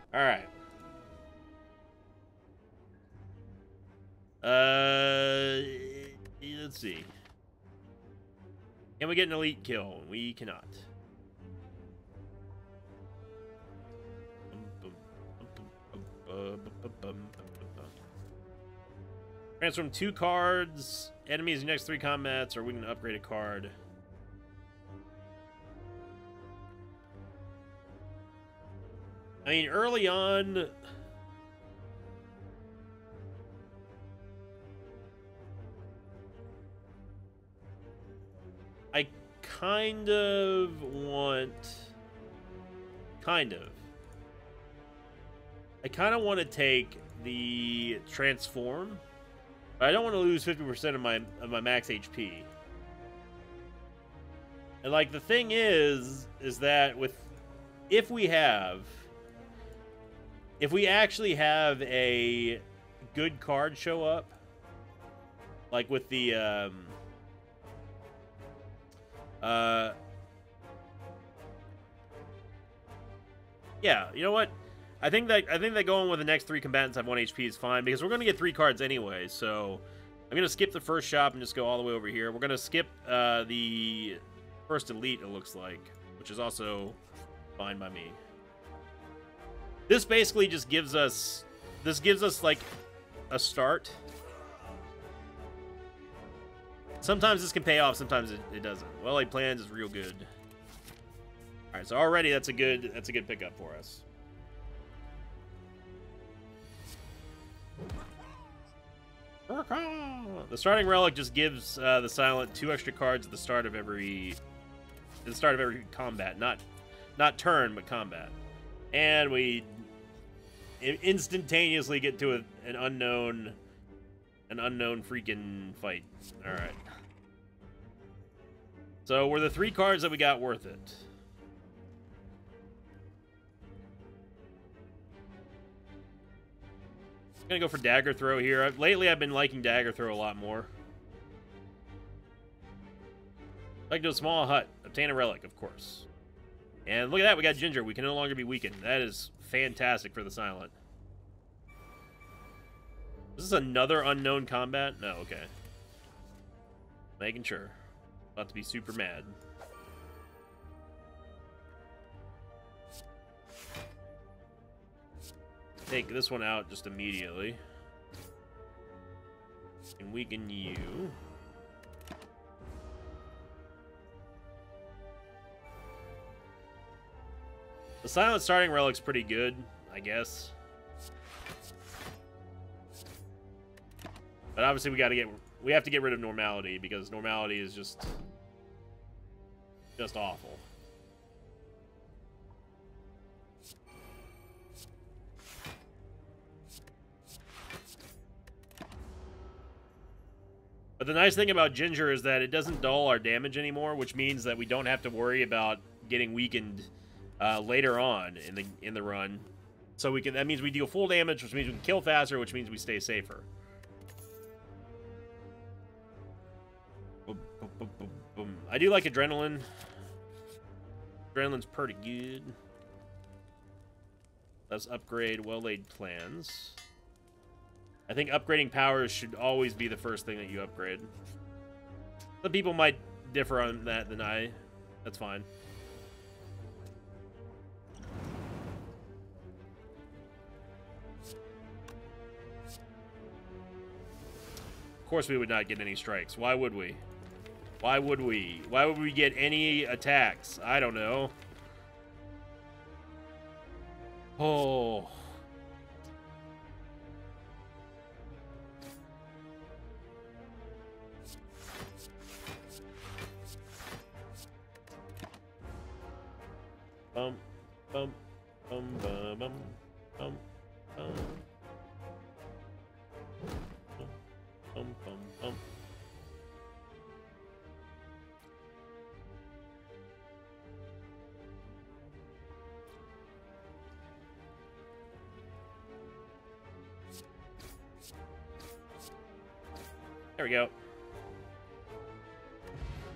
All right. Let's see. Can we get an elite kill? We cannot. Transform 2 cards. Enemies in the next 3 combats, or we can upgrade a card. I mean, early on, I kind of want... I kind of want to take the transform, but I don't want to lose 50% of my max HP. And like the thing is that if we actually have a good card show up, like with the yeah, you know what? I think that going with the next 3 combatants have 1 HP is fine, because we're going to get 3 cards anyway. So I'm going to skip the first shop and just go all the way over here. We're going to skip the first elite, it looks like, which is also fine by me. This basically just gives us like a start. Sometimes this can pay off, sometimes it doesn't. Well-laid plans is real good. All right, so already that's a good pickup for us. The starting relic just gives the Silent 2 extra cards at the start of every combat, not turn, but combat, and we instantaneously get to an unknown freaking fight. All right. So were the 3 cards that we got worth it? I'm gonna go for Dagger Throw here. Lately, I've been liking Dagger Throw a lot more. Like to a small hut. Obtain a relic, of course. And look at that, we got Ginger. We can no longer be weakened. That is fantastic for the Silent. Is this another unknown combat? No, okay. Making sure. About to be super mad. Take this one out just immediately. And weaken you. The Silent starting relic's pretty good, I guess. But obviously we have to get rid of Normality, because Normality is just awful. But the nice thing about Ginger is that it doesn't dull our damage anymore, which means that we don't have to worry about getting weakened later on in the run. So that means we deal full damage, which means we can kill faster, which means we stay safer. Boom, boom, boom, boom, boom. I do like Adrenaline. Adrenaline's pretty good. Let's upgrade Well-Laid Plans. I think upgrading powers should always be the first thing that you upgrade. Some people might differ on that than I. That's fine. Of course we would not get any strikes. Why would we? Why would we? Why would we get any attacks? I don't know. Oh... Bum, bum, bum, bum, bum, bum, bum. Bum, bum, bum. There we go.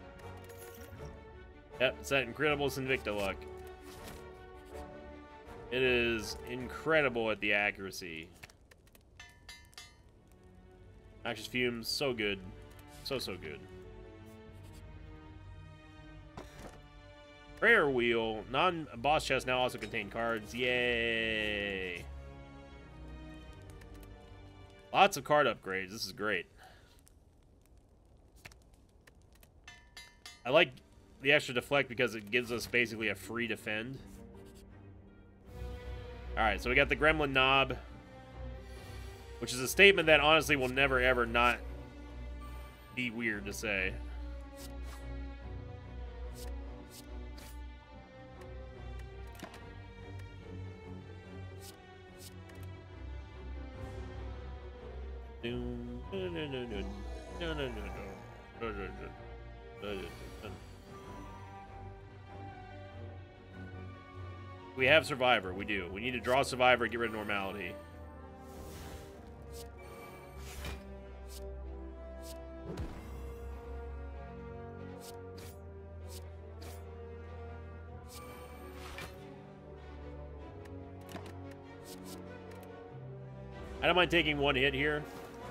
Yep, it's that Incredibles Invicta luck. It is incredible at the accuracy. Noxious Fumes, so good. So good. Prayer Wheel. Non-boss chests now also contain cards. Yay! Lots of card upgrades. This is great. I like the extra deflect because it gives us basically a free defend. Alright, so we got the Gremlin Knob, which is a statement that honestly will never ever not be weird to say. We have Survivor. We do. We need to draw Survivor and get rid of Normality. I don't mind taking one hit here.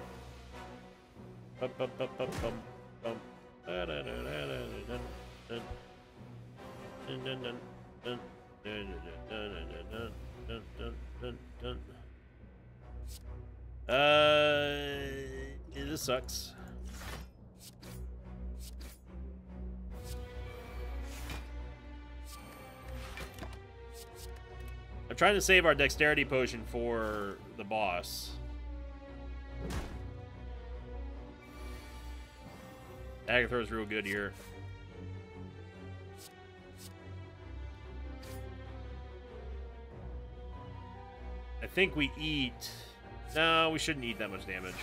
This sucks. I'm trying to save our dexterity potion for the boss. Agatha's real good here. I think we eat... No, we shouldn't eat that much damage.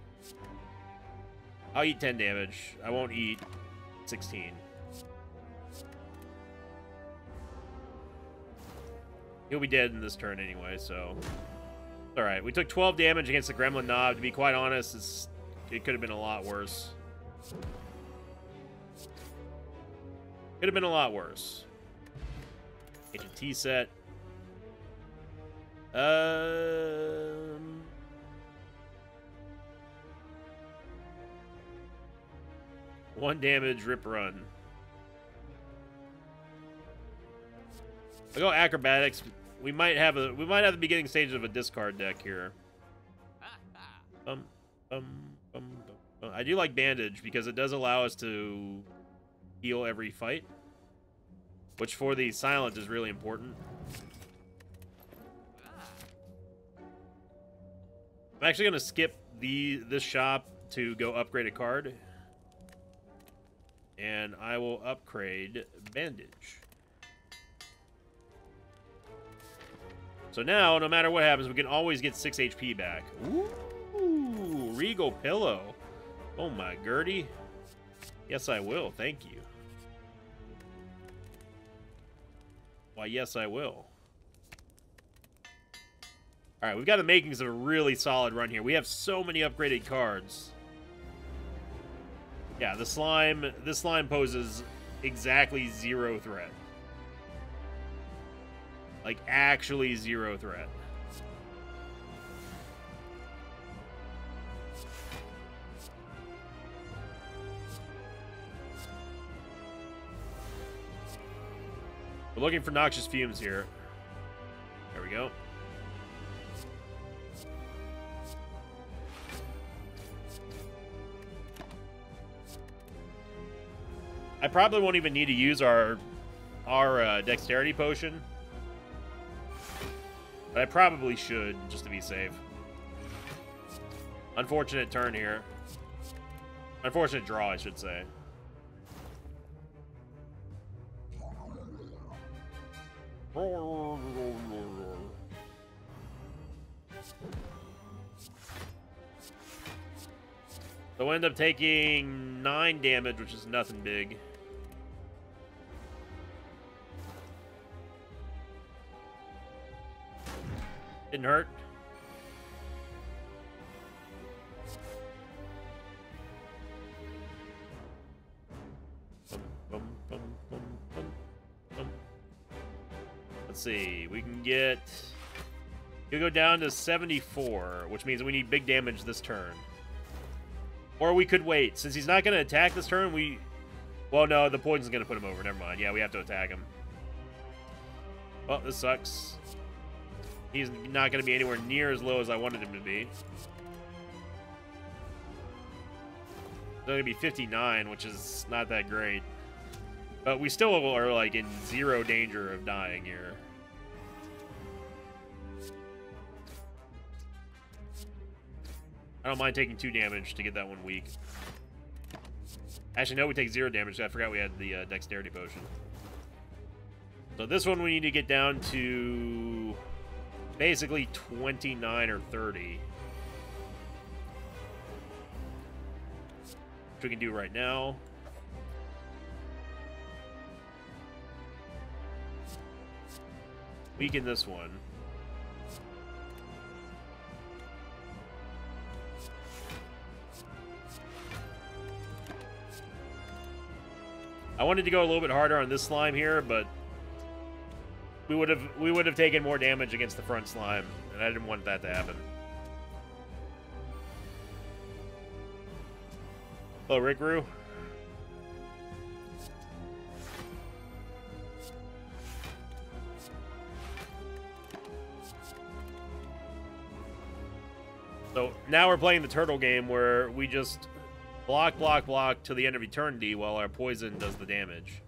I'll eat 10 damage. I won't eat 16. He'll be dead in this turn anyway, so... Alright, we took 12 damage against the Gremlin Knob. To be quite honest, it could have been a lot worse. Could have been a lot worse. Ancient Tea set. One damage, rip run. I'll go acrobatics. We might have the beginning stages of a discard deck here. I do like bandage because it does allow us to heal every fight, which for the silent is really important. I'm actually gonna skip this shop to go upgrade a card, and I will upgrade bandage. So now, no matter what happens, we can always get 6 HP back. Ooh, Regal Pillow. Oh my Gertie. Yes, I will. Thank you. Why, yes, I will. Alright, we've got the makings of a really solid run here. We have so many upgraded cards. Yeah, this slime poses exactly 0 threat. Like, actually 0 threat. We're looking for Noxious Fumes here. There we go. I probably won't even need to use our dexterity potion. But I probably should, just to be safe. Unfortunate turn here. Unfortunate draw, I should say. So we'll end up taking 9 damage, which is nothing big. Didn't hurt. let's see. We can get... We'll go down to 74, which means we need big damage this turn. Or we could wait. Since he's not going to attack this turn, we... Well, no, the poison's going to put him over. Never mind. Yeah, we have to attack him. Well, this sucks. He's not going to be anywhere near as low as I wanted him to be. It's going to be 59, which is not that great. But we still are, like, in zero danger of dying here. I don't mind taking 2 damage to get that one weak. Actually, no, we take 0 damage. I forgot we had the dexterity potion. So this one we need to get down to basically 29 or 30. Which we can do right now. Weaken this one. I wanted to go a little bit harder on this slime here, but we would have taken more damage against the front slime, and I didn't want that to happen. Hello, Rick Roo. So now we're playing the turtle game where we just block, block, block till the end of eternity while our poison does the damage.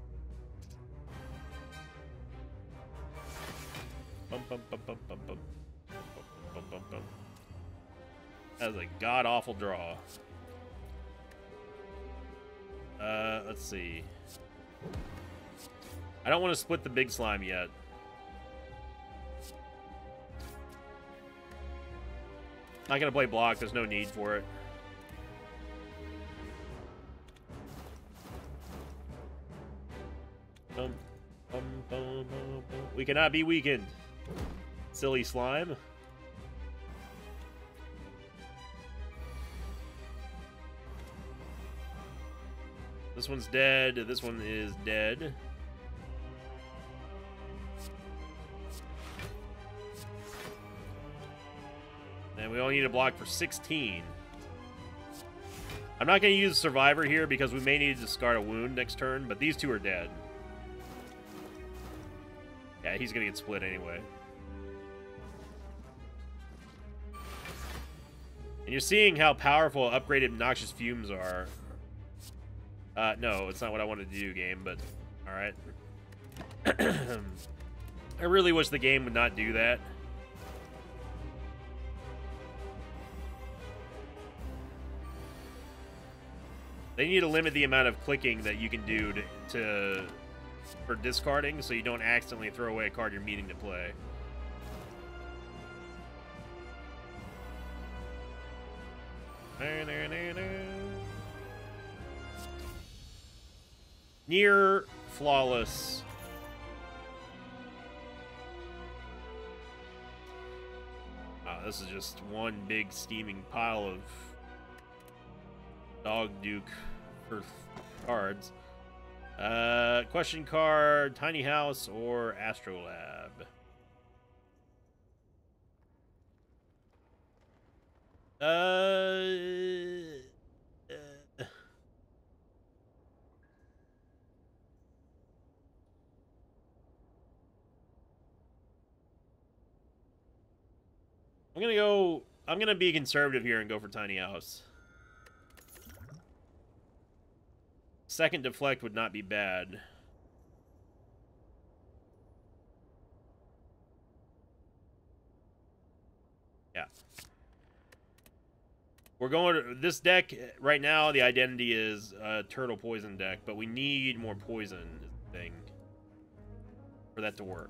Bum, bum, bum, bum, bum, bum. Bum, bum, bum. That was a god-awful draw. Let's see. I don't want to split the big slime yet. Not gonna play block, there's no need for it. We cannot be weakened. Silly slime. This one's dead. This one is dead. And we only need a block for 16. I'm not going to use Survivor here because we may need to discard a wound next turn, but these two are dead. Yeah, he's going to get split anyway. And you're seeing how powerful upgraded Noxious Fumes are. No, it's not what I wanted to do, game, but alright. I really wish the game would not do that. They need to limit the amount of clicking that you can do for discarding, so you don't accidentally throw away a card you're meaning to play. Near flawless. Wow, this is just one big steaming pile of Dog Duke for cards. Question card, Tiny House or Astrolab? I'm gonna be conservative here and go for Tiny House. Second deflect would not be bad. Yeah. We're going to this deck right now. The identity is a turtle poison deck, but we need more poison is the thing for that to work.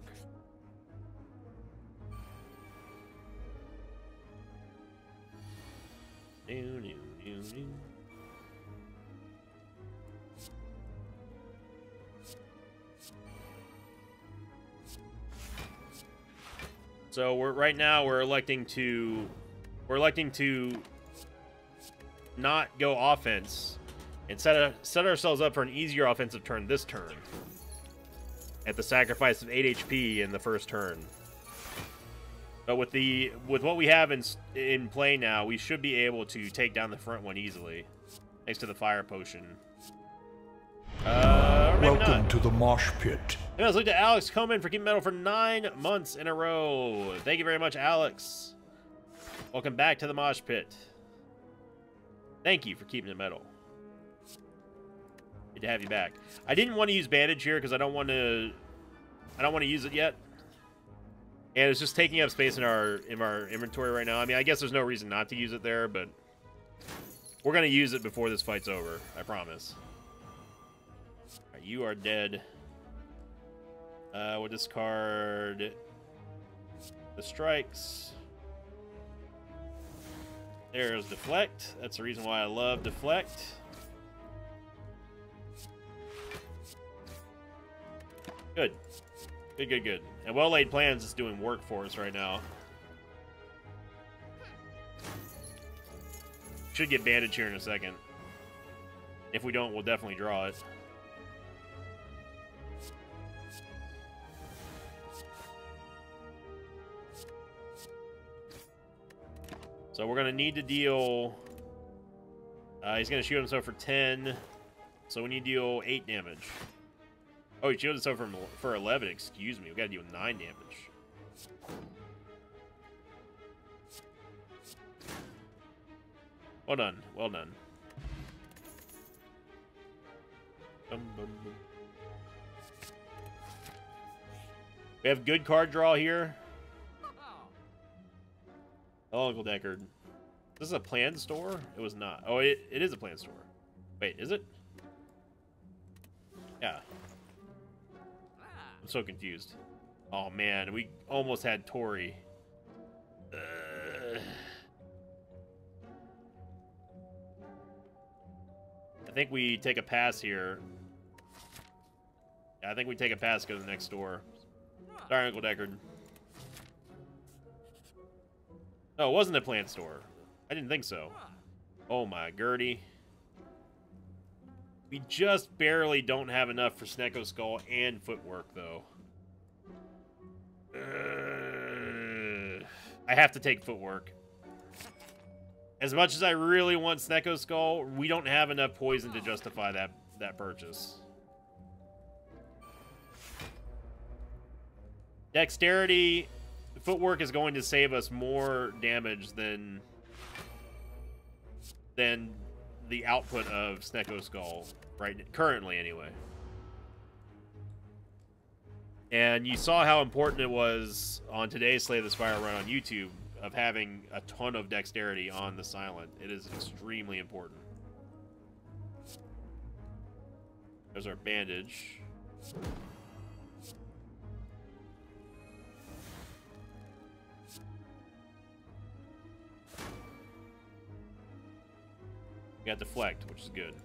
So right now we're electing to not go offense and set ourselves up for an easier offensive turn this turn. at the sacrifice of 8 HP in the first turn. But with what we have in play now, we should be able to take down the front one easily, thanks to the fire potion. Welcome to the mosh pit. And let's look to Alex Coman for keeping medal for 9 months in a row. Thank you very much, Alex. Welcome back to the mosh pit. Thank you for keeping the medal. Good to have you back. I didn't want to use bandage here because I don't want to use it yet. And it's just taking up space in our inventory right now. I mean, I guess there's no reason not to use it there, but we're going to use it before this fight's over. I promise. All right, you are dead. We'll discard the strikes. There's deflect. That's the reason why I love deflect. Good. Good, good, good. And Well-Laid Plans is doing work for us right now. Should get bandage here in a second. If we don't, we'll definitely draw it. So we're going to need to deal... he's going to shoot himself for 10. So we need to deal 8 damage. Oh, he shielded himself for 11. Excuse me. We got to deal 9 damage. Well done. Well done. We have good card draw here. Oh, Uncle Deckard. This is a plan store? It was not. Oh, it is a plan store. Wait, is it? Yeah. I'm so confused. Oh, man. We almost had Tori. I think we take a pass here. Yeah, I think we take a pass, go to the next door. Sorry, Uncle Deckard. No, it wasn't a plant store. I didn't think so. Oh my Gertie. We just barely don't have enough for Snecko Skull and footwork, though. I have to take footwork. As much as I really want Snecko Skull, we don't have enough poison to justify that purchase. Dexterity, footwork is going to save us more damage than the output of Snecko Skull, right? Currently, anyway. And you saw how important it was on today's Slay the Spire run on YouTube of having a ton of dexterity on the Silent. It is extremely important. There's our bandage. We got deflect, which is good.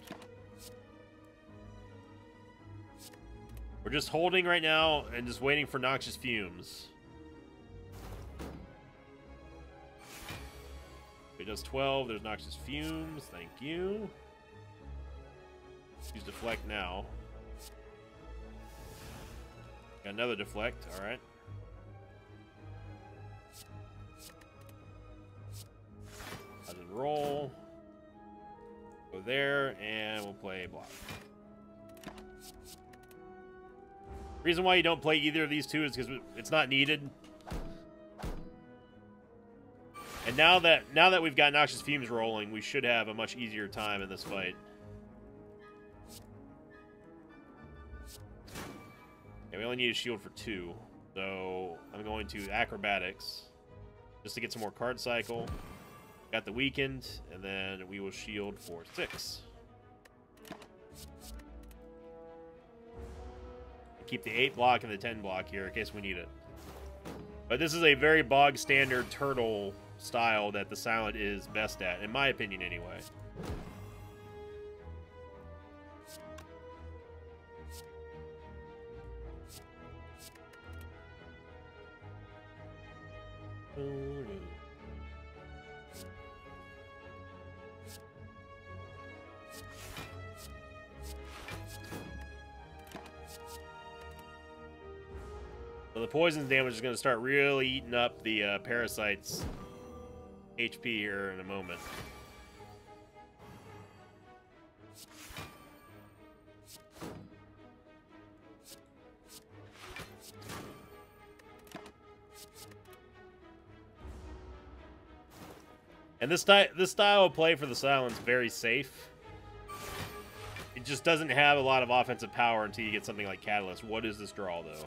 We're just holding right now and just waiting for Noxious Fumes. It does 12. There's Noxious Fumes. Thank you. Use deflect now. Got another deflect. All right. I'll just roll. Go there, and we'll play block. Reason why you don't play either of these two is because it's not needed. And now that we've got Noxious Fumes rolling, we should have a much easier time in this fight. Okay, we only need a shield for 2. So I'm going to Acrobatics just to get some more card cycle. Got the weakened, and then we will shield for 6. Keep the 8 block and the 10 block here in case we need it. But this is a very bog standard turtle style that the Silent is best at, in my opinion anyway. So the poison's damage is going to start really eating up the parasites' HP here in a moment. And this style of play for the Silence very safe. It just doesn't have a lot of offensive power until you get something like Catalyst. What is this draw, though?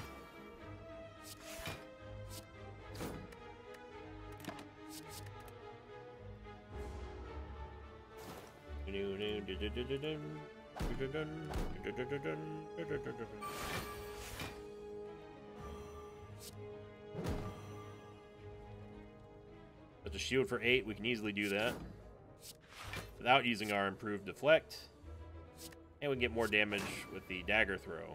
But the shield for 8, we can easily do that without using our improved deflect. And we can get more damage with the dagger throw.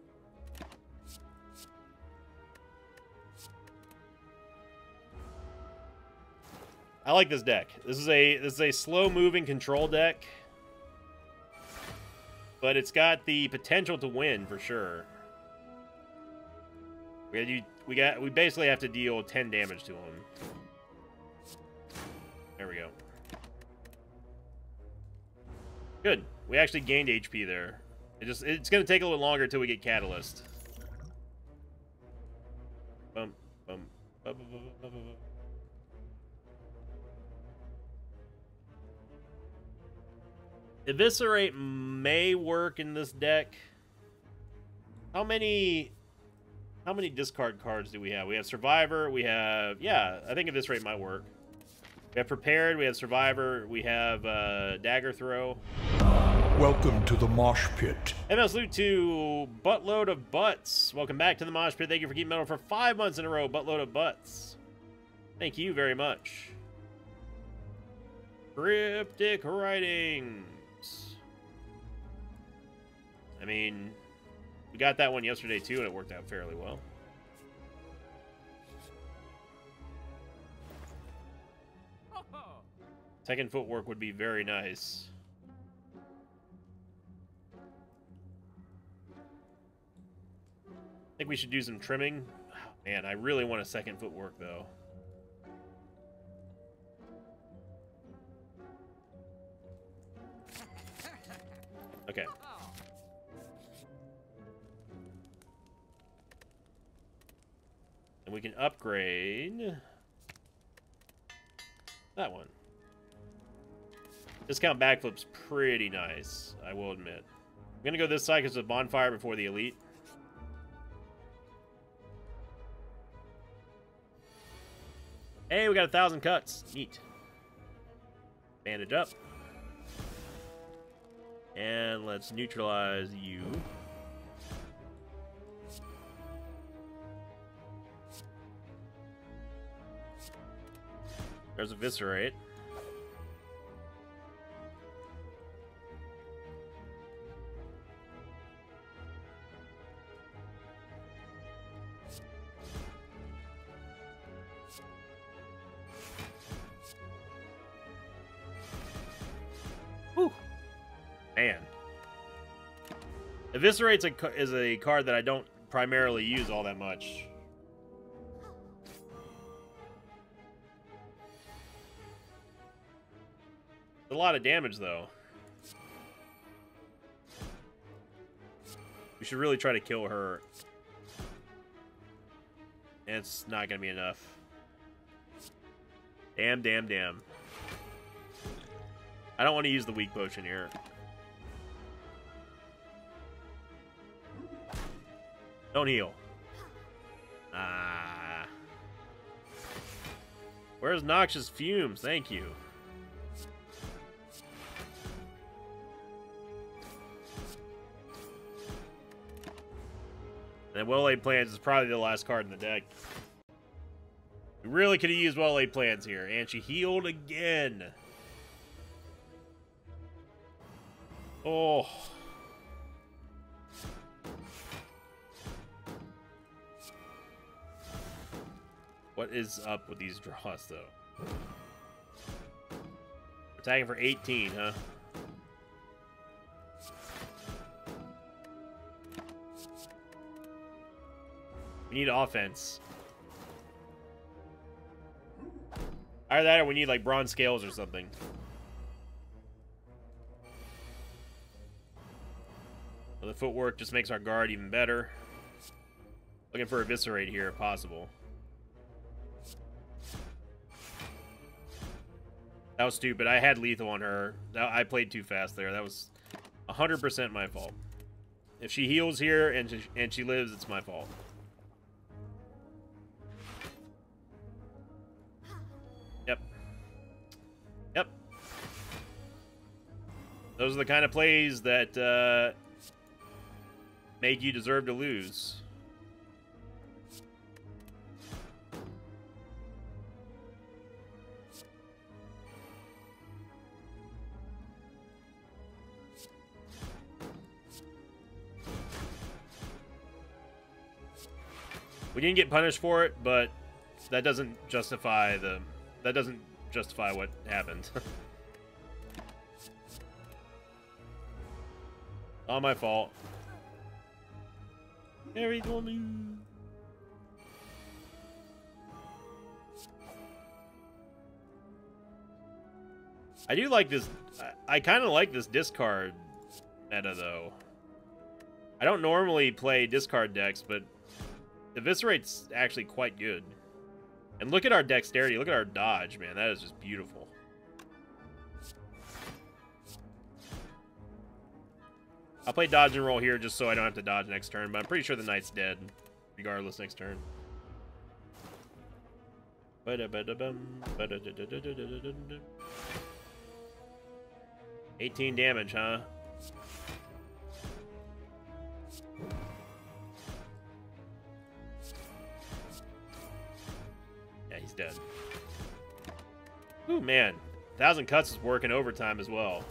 I like this deck. This is a slow-moving control deck, but it's got the potential to win for sure. We basically have to deal 10 damage to him. There we go. Good. We actually gained HP there. It's going to take a little longer until we get Catalyst. Bum, bum, bum, bum, bum, bum, bum. Eviscerate may work in this deck. How many discard cards do we have? We have Survivor, we have... Yeah, I think Eviscerate might work. We have Prepared, we have Survivor, we have Dagger Throw. Welcome to the Mosh Pit. And salute to Buttload of Butts. Welcome back to the Mosh Pit. Thank you for keeping metal for 5 months in a row, Buttload of Butts. Thank you very much. Cryptic Writings. I mean, we got that one yesterday too, and it worked out fairly well. Second footwork would be very nice. I think we should do some trimming. Oh, man, I really want a second footwork though. Okay. And we can upgrade that one. Discount backflip's pretty nice, I will admit. I'm gonna go this side because it's a bonfire before the elite. Hey, we got 1,000 cuts. Neat. Bandage up. And let's neutralize you. There's Eviscerate. Whew. Man. Eviscerate's is a card that I don't primarily use all that much. A lot of damage, though. We should really try to kill her. And it's not going to be enough. Damn, damn, damn. I don't want to use the weak potion here. Don't heal. Ah. Where's Noxious Fumes? Thank you. And Well-Laid Plans is probably the last card in the deck. We really could have used Well-Laid Plans here. And she healed again. Oh. What is up with these draws, though? Attacking for 18, huh? We need offense. Either that or we need like bronze scales or something. Well, the footwork just makes our guard even better. Looking for Eviscerate here if possible. That was stupid. I had lethal on her. I played too fast there. That was 100% my fault. If she heals here and she lives, it's my fault. Yep. Yep. Those are the kind of plays that make you deserve to lose. We didn't get punished for it, but that doesn't justify what happened. All my fault. Harry woman. I do like this. I kind of like this discard meta, though. I don't normally play discard decks, but Eviscerate's actually quite good. And look at our dexterity. Look at our dodge, man. That is just beautiful. I'll play dodge and roll here just so I don't have to dodge next turn, but I'm pretty sure the knight's dead regardless next turn. 18 damage, huh? Yeah, he's dead. Ooh, man. 1,000 Cuts is working overtime as well.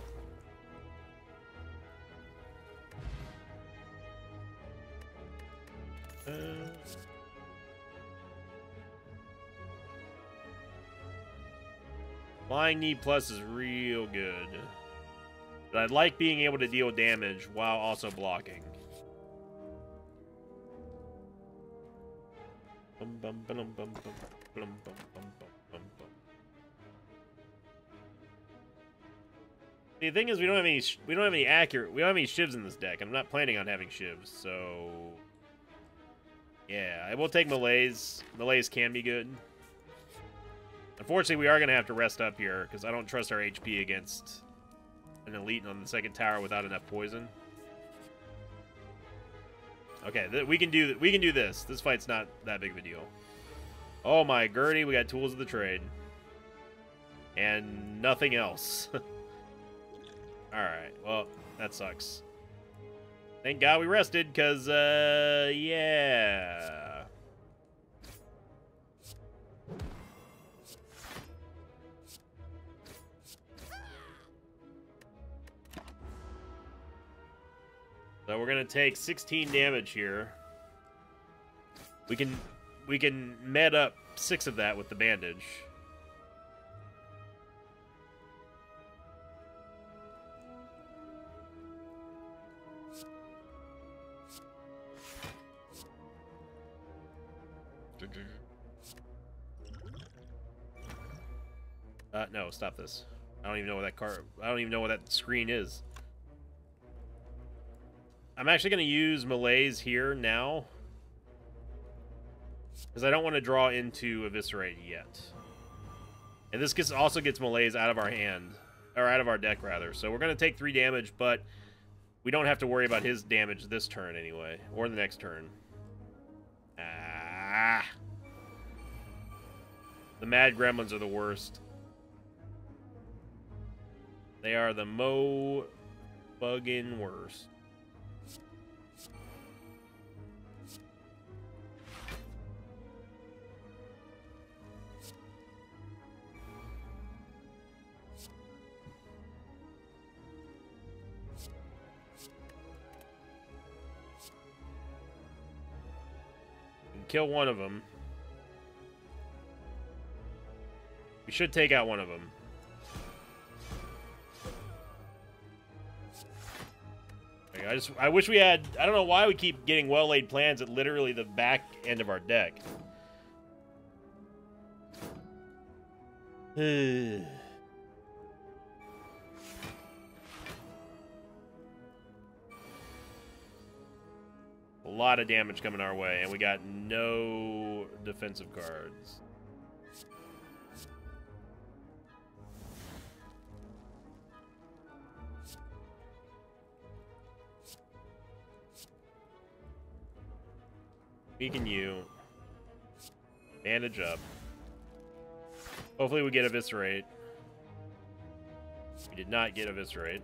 Flying Knee Plus is real good. But I'd like being able to deal damage while also blocking. The thing is, we don't have any shivs in this deck. I'm not planning on having shivs, so yeah, I will take melees. Melees can be good. Unfortunately, we are going to have to rest up here because I don't trust our HP against an elite on the second tower without enough poison. Okay, we can do this. This fight's not that big of a deal. Oh my Gertie, we got tools of the trade. And nothing else. Alright, well, that sucks. Thank God we rested, because, yeah. So we're gonna take 16 damage here. We can med up 6 of that with the bandage. No, stop this. I don't even know what that card. I don't even know what that screen is. I'm actually going to use melees here now, because I don't want to draw into Eviscerate yet. And this also gets melees out of our hand, or out of our deck rather. So we're going to take 3 damage, but we don't have to worry about his damage this turn anyway, or the next turn. Ah, the Mad Gremlins are the worst. They are the buggin' worst. Kill one of them. We should take out one of them. I wish we had... I don't know why we keep getting well-laid plans at literally the back end of our deck. A lot of damage coming our way, and we got no defensive cards. Weaken you. Bandage up. Hopefully we get Eviscerate. We did not get Eviscerate.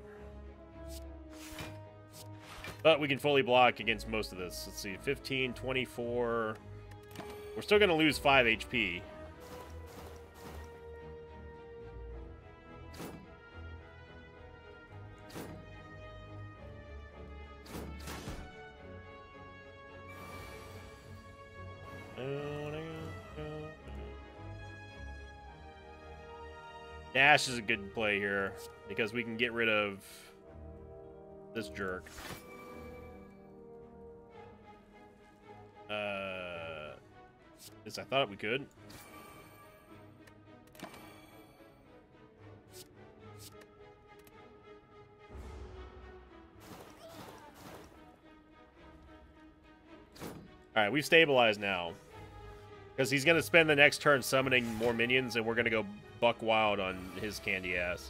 But we can fully block against most of this. Let's see, 15, 24. We're still going to lose 5 HP. Dash is a good play here because we can get rid of this jerk. Yes, I thought we could. Alright, we've stabilized now. Because he's going to spend the next turn summoning more minions, and we're going to go buck wild on his candy ass.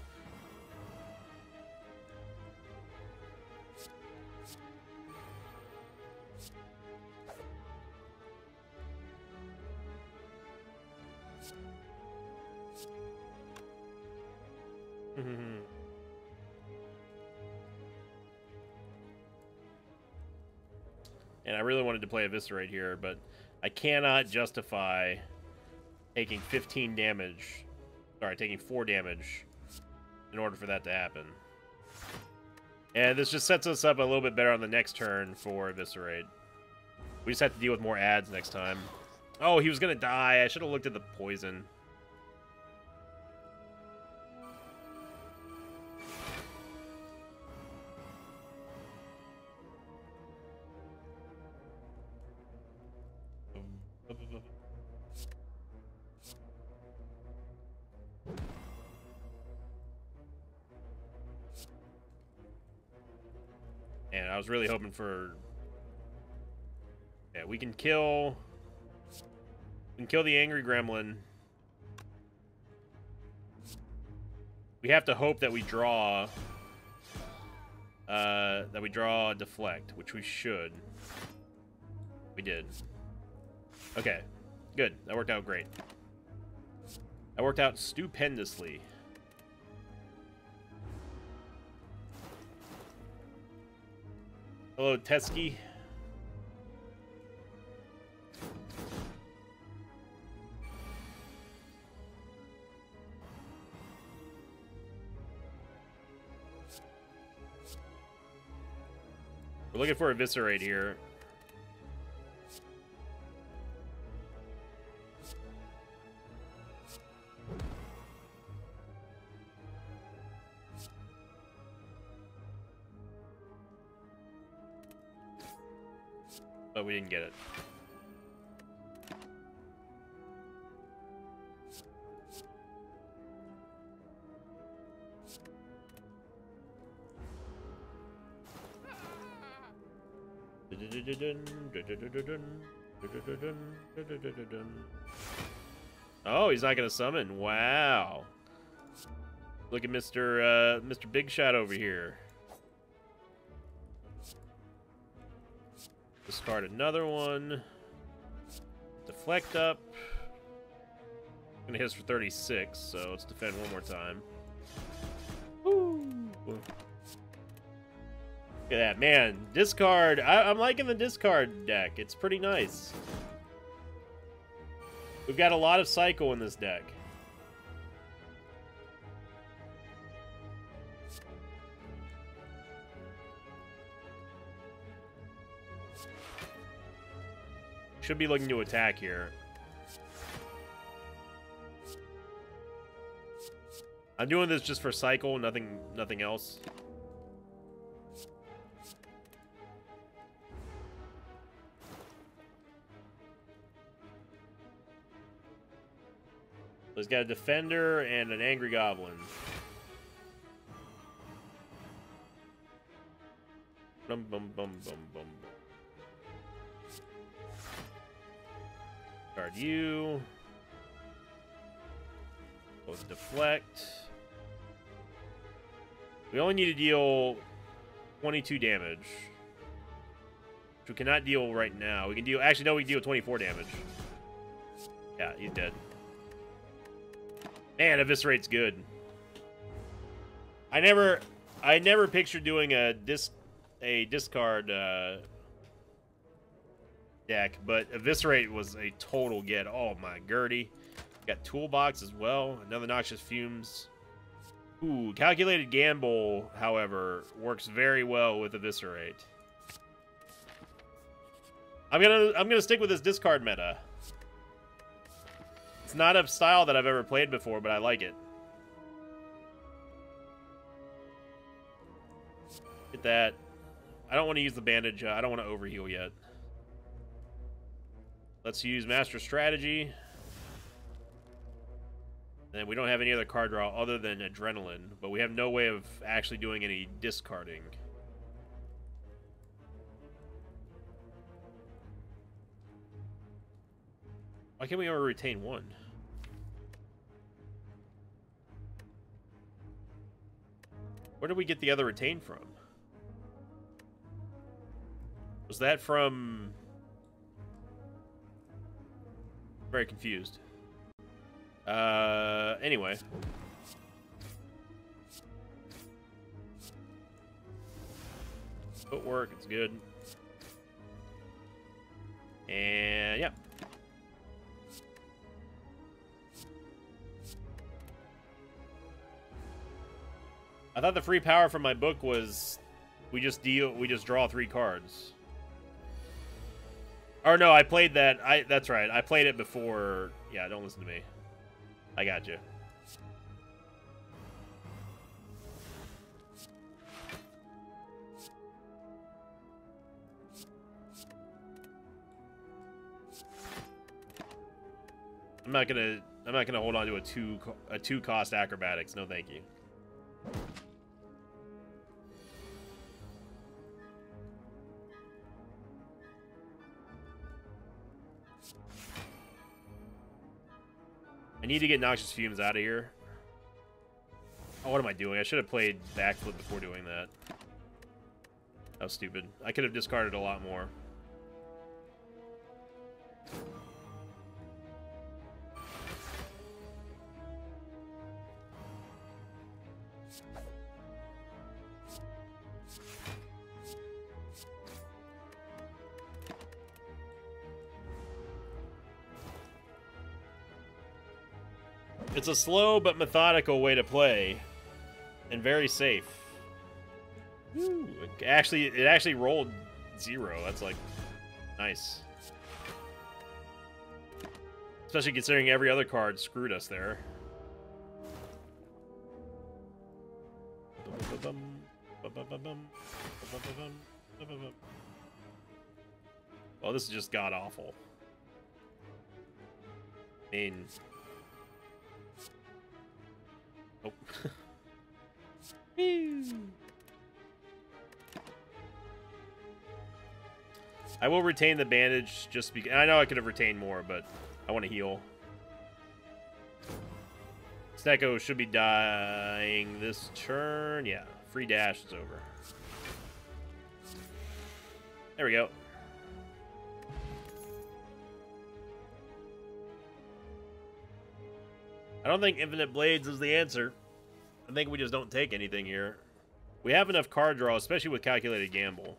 And I really wanted to play Eviscerate here, but I cannot justify taking 15 damage. Sorry, taking 4 damage in order for that to happen. And this just sets us up a little bit better on the next turn for Eviscerate. We just have to deal with more ads next time. Oh, he was going to die. I should have looked at the poison. And I was really hoping for... Yeah, we can kill... We can kill the angry gremlin. We have to hope that we draw... a deflect, which we should. We did. Okay, good. That worked out great. That worked out stupendously. Hello, Tetsky. We're looking for Eviscerate here. But we didn't get it. Oh, he's not gonna summon. Wow. Look at Mr. Big Shot over here. Discard another one. Deflect up. Gonna hit us for 36, so let's defend one more time. Woo. Look at that, man. Discard. I'm liking the discard deck. It's pretty nice. We've got a lot of cycle in this deck. Should be looking to attack here. I'm doing this just for cycle, nothing else. He's got a defender and an angry goblin. Bum bum bum bum bum. Guard you. Both deflect. We only need to deal 22 damage. Which we cannot deal right now. We can deal... Actually, no, we can deal 24 damage. Yeah, he's dead. Man, Eviscerate's good. I never pictured doing a discard deck, but Eviscerate was a total get. Oh my Gertie. Got Toolbox as well. Another Noxious Fumes. Ooh, Calculated Gamble, however, works very well with Eviscerate. I'm gonna stick with this discard meta. It's not a style that I've ever played before, but I like it. Get that. I don't want to use the bandage. I don't want to overheal yet. Let's use Master Strategy. And we don't have any other card draw other than Adrenaline, but we have no way of actually doing any discarding. Why can't we ever retain one? Where did we get the other retain from? Was that from... Very confused. Anyway. Footwork, it's good. And, yeah. I thought the free power from my book was we just draw 3 cards. Or no, I played that. That's right. I played it before. Yeah, don't listen to me. I got you. I'm not gonna hold on to a 2-cost acrobatics. No, thank you. I need to get Noxious Fumes out of here. Oh, what am I doing? I should have played Backflip before doing that. That was stupid. I could have discarded a lot more. It's a slow but methodical way to play, and very safe. Ooh, it actually rolled 0. That's like nice, especially considering every other card screwed us there. Well, this is just god awful. I mean. Oh. I will retain the bandage just because I know I could have retained more, but I want to heal. Snecko should be dying this turn. Yeah, free dash is over. There we go. I don't think Infinite Blades is the answer. I think we just don't take anything here. We have enough card draw, especially with Calculated Gamble.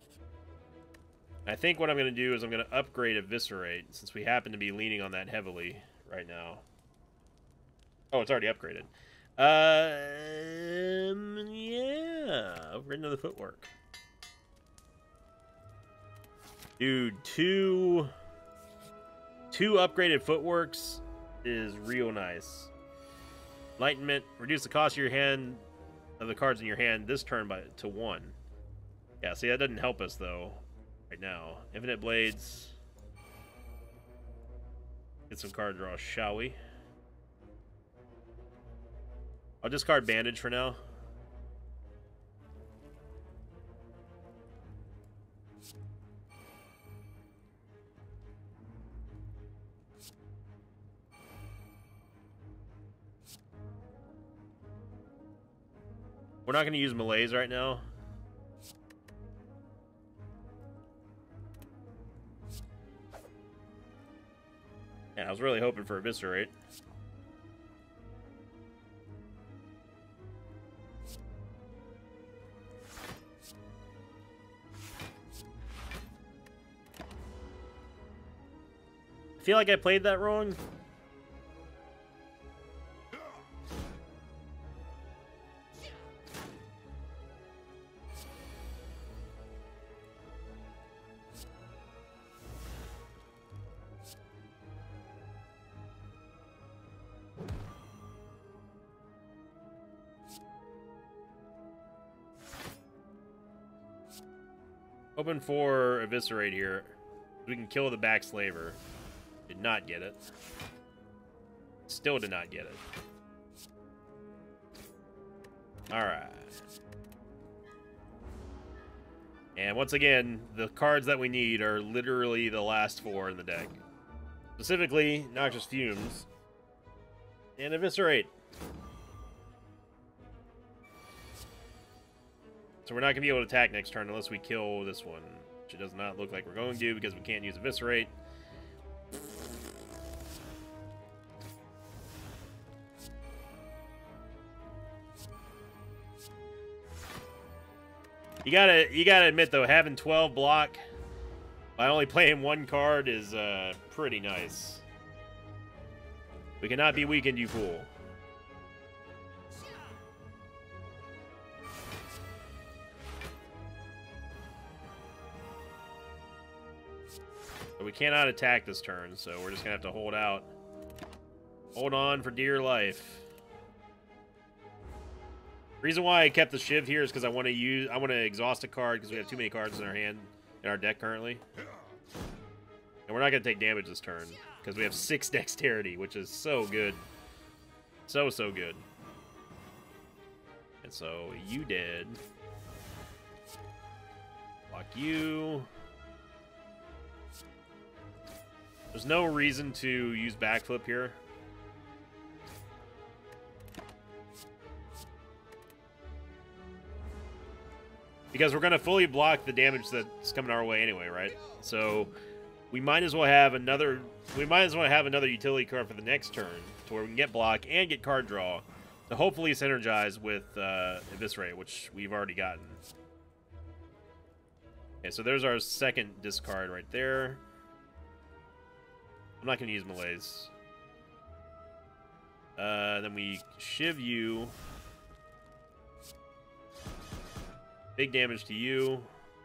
I think what I'm going to do is I'm going to upgrade Eviscerate, since we happen to be leaning on that heavily right now. Oh, it's already upgraded. Yeah. Upgrade another Footwork. Dude, two upgraded Footworks is real nice. Enlightenment, reduce the cost of your hand of the cards in your hand this turn to 1. Yeah, see, that doesn't help us though right now. Infinite Blades. Get some card draw, shall we? I'll discard Bandage for now. We're not going to use Malaise right now. Yeah, I was really hoping for Eviscerate. I feel like I played that wrong. Hoping for Eviscerate here. We can kill the back slaver. Did not get it. Still did not get it. Alright. And once again, the cards that we need are literally the last 4 in the deck. Specifically, Noxious Fumes and Eviscerate. So we're not going to be able to attack next turn unless we kill this one, which it does not look like we're going to because we can't use Eviscerate. You gotta admit though, having 12 block by only playing 1 card is pretty nice. We cannot be weakened, you fool. But we cannot attack this turn, so we're just gonna have to hold out. Hold on for dear life. Reason why I kept the Shiv here is because I want to exhaust a card because we have too many cards in our hand, in our deck currently. And we're not going to take damage this turn because we have 6 dexterity, which is so good. So good. And so, you dead. Block you. There's no reason to use backflip here. Because we're going to fully block the damage that's coming our way anyway, right? So we might as well have another utility card for the next turn to where we can get block and get card draw to hopefully synergize with Eviscerate, which we've already gotten. Okay, so there's our second discard right there. I'm not going to use Malaise. Then we Shiv you. Big damage to you.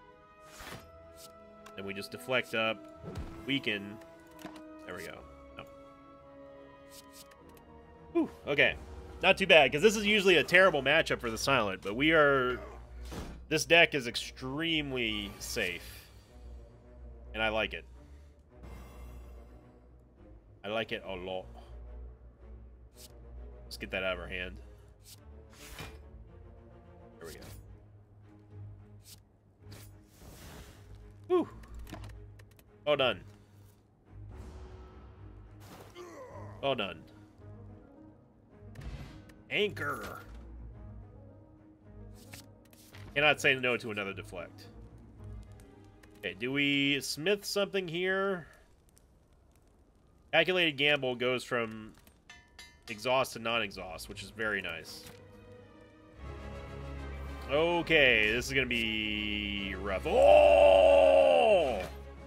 Then we just deflect up, weaken. There we go. Oh. Whew, okay. Not too bad, because this is usually a terrible matchup for the Silent, but we are... This deck is extremely safe. And I like it. I like it a lot. Let's get that out of our hand. There we go. Whew. Well done. Well done. Anchor. Cannot say no to another deflect. Okay, do we smith something here? Calculated gamble goes from exhaust to non-exhaust, which is very nice. Okay, this is gonna be rough. Oh!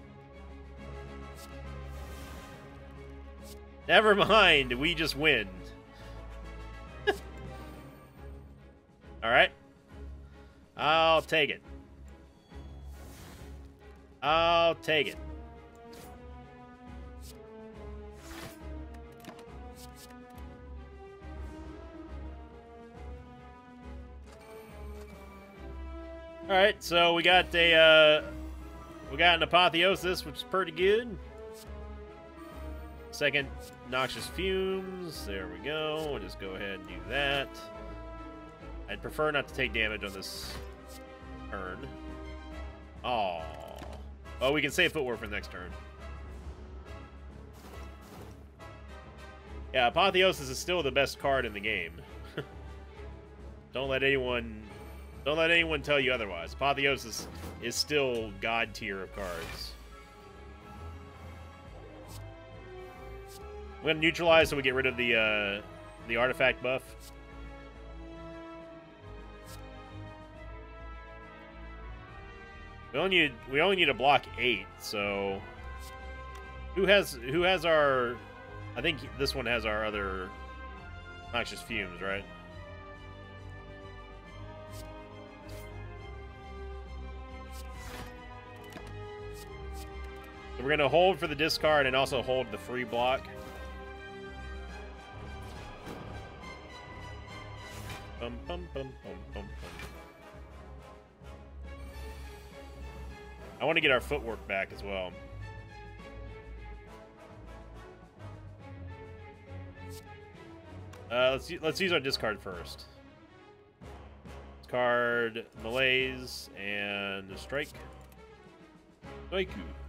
Never mind, we just win. Alright. I'll take it. I'll take it. Alright, so we got an Apotheosis, which is pretty good. Second Noxious Fumes. There we go. We'll just go ahead and do that. I'd prefer not to take damage on this turn. Oh. Oh, we can save footwork for the next turn. Yeah, Apotheosis is still the best card in the game. Don't let anyone tell you otherwise. Apotheosis is still god tier of cards. I'm gonna neutralize so we get rid of the artifact buff. We only need to block 8, so who has our, I think this one has our other Noxious Fumes, right? So we're gonna hold for the discard and also hold the free block. Bum, bum, bum, bum, bum, bum. I want to get our footwork back as well. Let's use our discard first. Discard Malaise and Strike. Strike.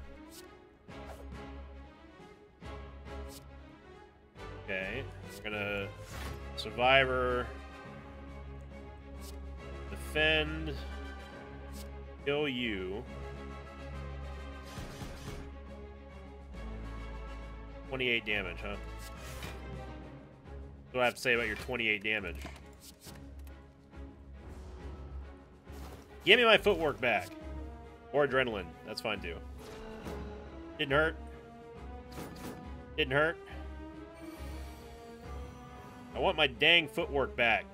Okay, we're gonna Survivor, defend, kill you. 28 damage, huh? What do I have to say about your 28 damage? Give me my footwork back. Or adrenaline. That's fine too. Didn't hurt. Didn't hurt. I want my dang footwork back.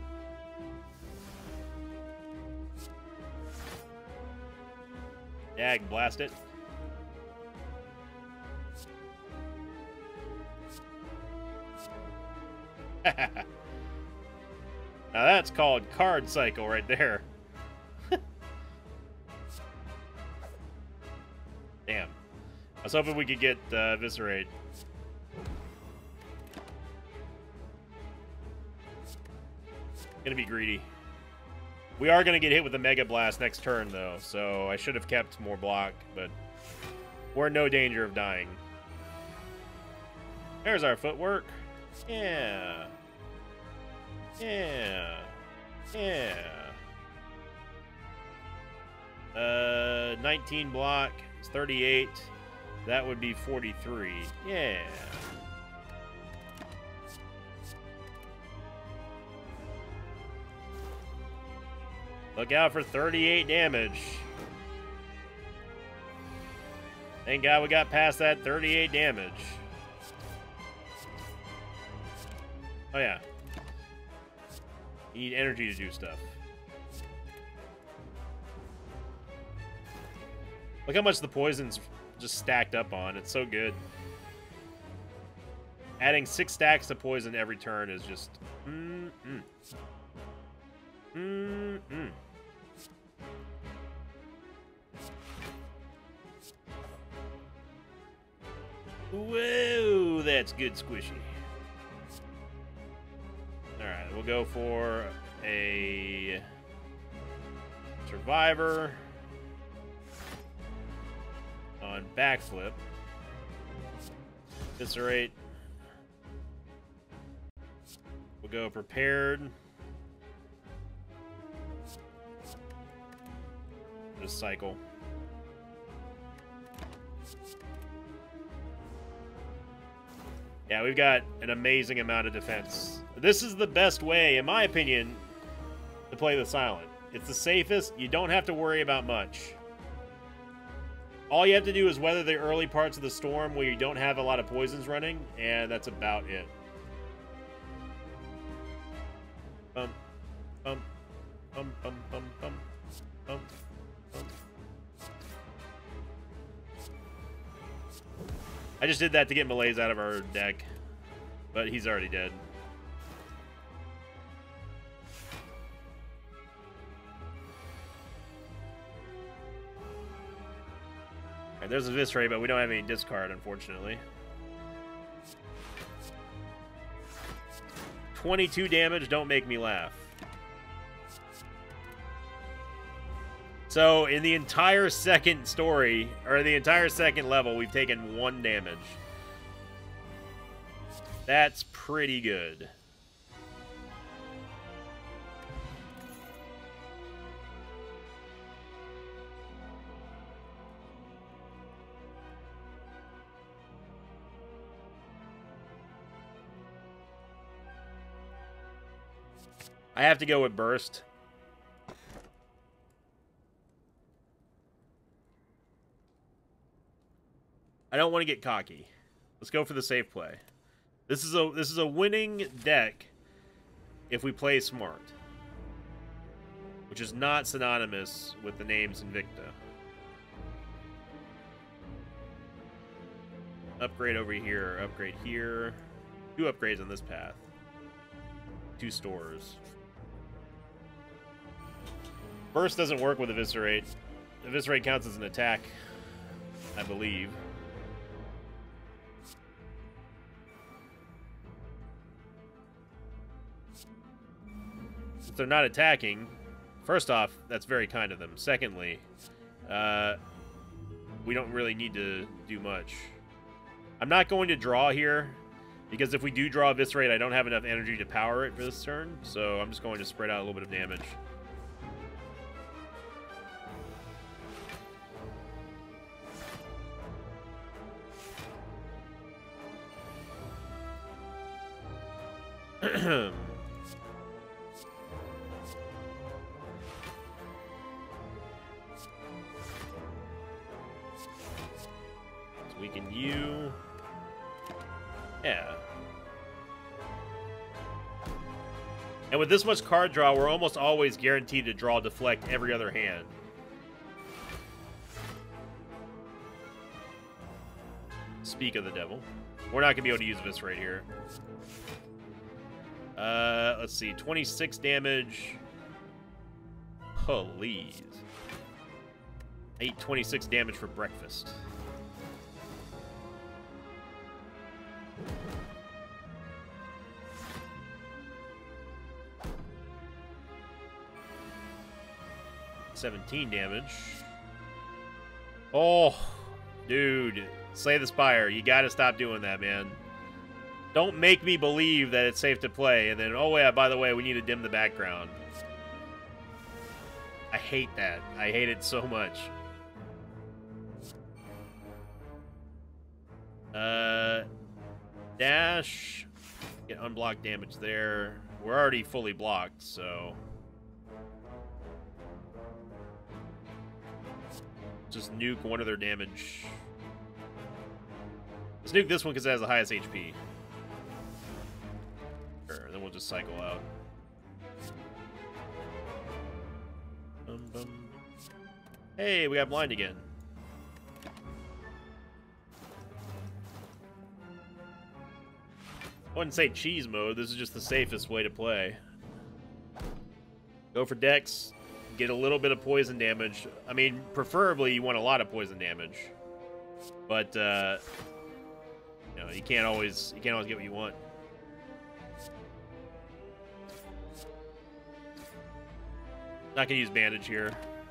Dag, blast it. Now that's called card cycle right there. Damn. I was hoping we could get Eviscerate. Gonna be greedy. We are gonna get hit with a Mega Blast next turn though, so I should have kept more block, but we're in no danger of dying. There's our footwork. Yeah. Yeah. Yeah. 19 block. It's 38. That would be 43. Yeah. Look out for 38 damage. Thank God we got past that 38 damage. Oh yeah. You need energy to do stuff. Look how much the poison's just stacked up on. It's so good. Adding 6 stacks of poison every turn is just... Whoa, that's good squishy. Alright, we'll go for a Survivor on Backflip. Eviscerate. We'll go Prepared. Just cycle. Yeah, we've got an amazing amount of defense. This is the best way, in my opinion, to play the Silent. It's the safest. You don't have to worry about much. All you have to do is weather the early parts of the storm where you don't have a lot of poisons running, and that's about it. Bum, bum, bum, bum, bum, bum, bum, bum. I just did that to get Malaise out of our deck, but he's already dead. Alright, there's a Eviscerate, but we don't have any discard, unfortunately. 22 damage, don't make me laugh. So in the entire second story, or the entire second level, we've taken 1 damage. That's pretty good. I have to go with Burst. I don't want to get cocky. Let's go for the safe play. This is a winning deck if we play smart, which is not synonymous with the names Invicta. Upgrade over here, upgrade here. 2 upgrades on this path. 2 stores. Burst doesn't work with Eviscerate. Eviscerate counts as an attack, I believe. If they're not attacking, first off, that's very kind of them. Secondly, we don't really need to do much. I'm not going to draw here, because if we do draw Eviscerate, I don't have enough energy to power it for this turn, so I'm just going to spread out a little bit of damage. Weaken you. Yeah. And with this much card draw, we're almost always guaranteed to draw deflect every other hand. Speak of the devil. We're not going to be able to use Eviscerate here. Let's see. 26 damage. Please. I eat 26 damage for breakfast. $17 damage. Oh, dude. Slay the Spire. You gotta stop doing that, man. Don't make me believe that it's safe to play, and then, oh yeah, by the way, we need to dim the background. I hate that. I hate it so much. Dash. Get unblocked damage there. We're already fully blocked, so... just nuke one of their damage. Let's nuke this one because it has the highest HP. Sure, then we'll just cycle out. Hey, we got blind again. I wouldn't say cheese mode. This is just the safest way to play. Go for Dex. Get a little bit of poison damage. I mean, preferably you want a lot of poison damage. But, you know, you can't always get what you want. Not gonna use bandage here.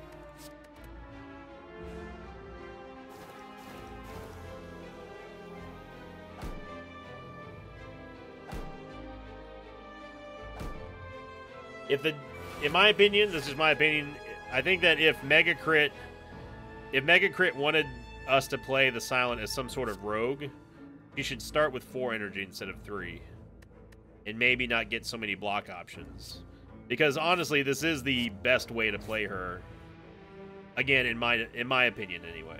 In my opinion, this is my opinion, I think that if Mega Crit wanted us to play the Silent as some sort of rogue, he should start with 4 energy instead of 3. And maybe not get so many block options. Because honestly, this is the best way to play her. Again, in my opinion anyway.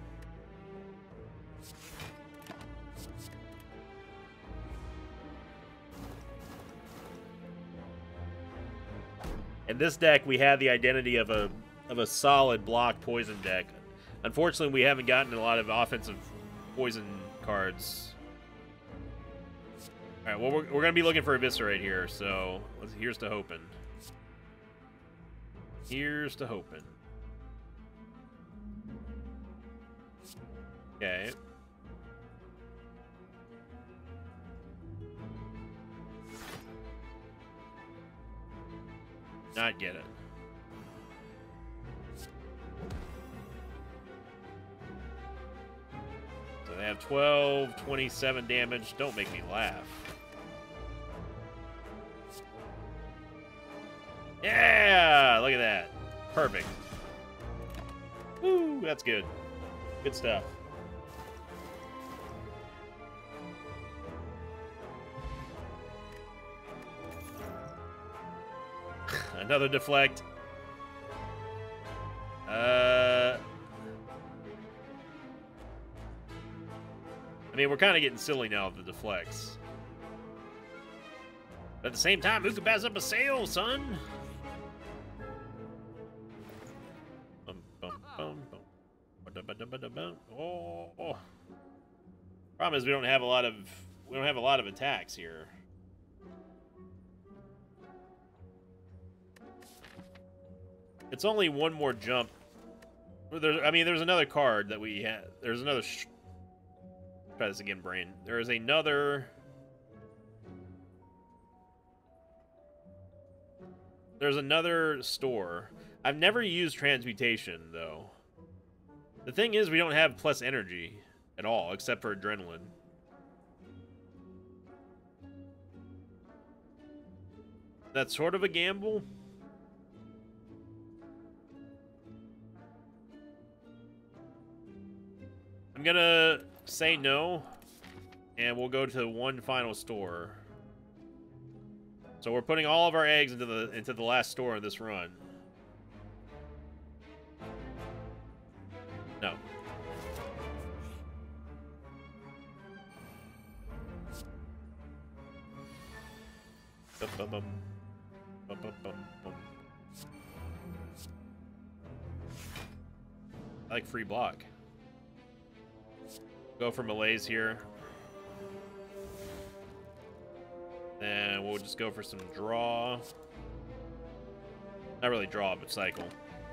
In this deck, we have the identity of a solid block poison deck. Unfortunately, we haven't gotten a lot of offensive poison cards. All right, well, we're going to be looking for Eviscerate here, so here's to hoping. Here's to hoping. Okay. Not get it. They have 12, 27 damage. Don't make me laugh. Yeah! Look at that. Perfect. Woo! That's good. Good stuff. Another deflect. I mean, we're kind of getting silly now with the deflects. But at the same time, who could pass up a sale, son? Oh. Problem is we don't have a lot of attacks here. It's only one more jump. There's another card that we have. There's another. Try this again, brain. There is another. There's another store. I've never used transmutation though. The thing is, we don't have plus energy at all, except for adrenaline. That's sort of a gamble. I'm gonna say no, and we'll go to one final store. So we're putting all of our eggs into the last store in this run. No. I like free block. Go for malaise here. And we'll just go for some draw. Not really draw, but cycle.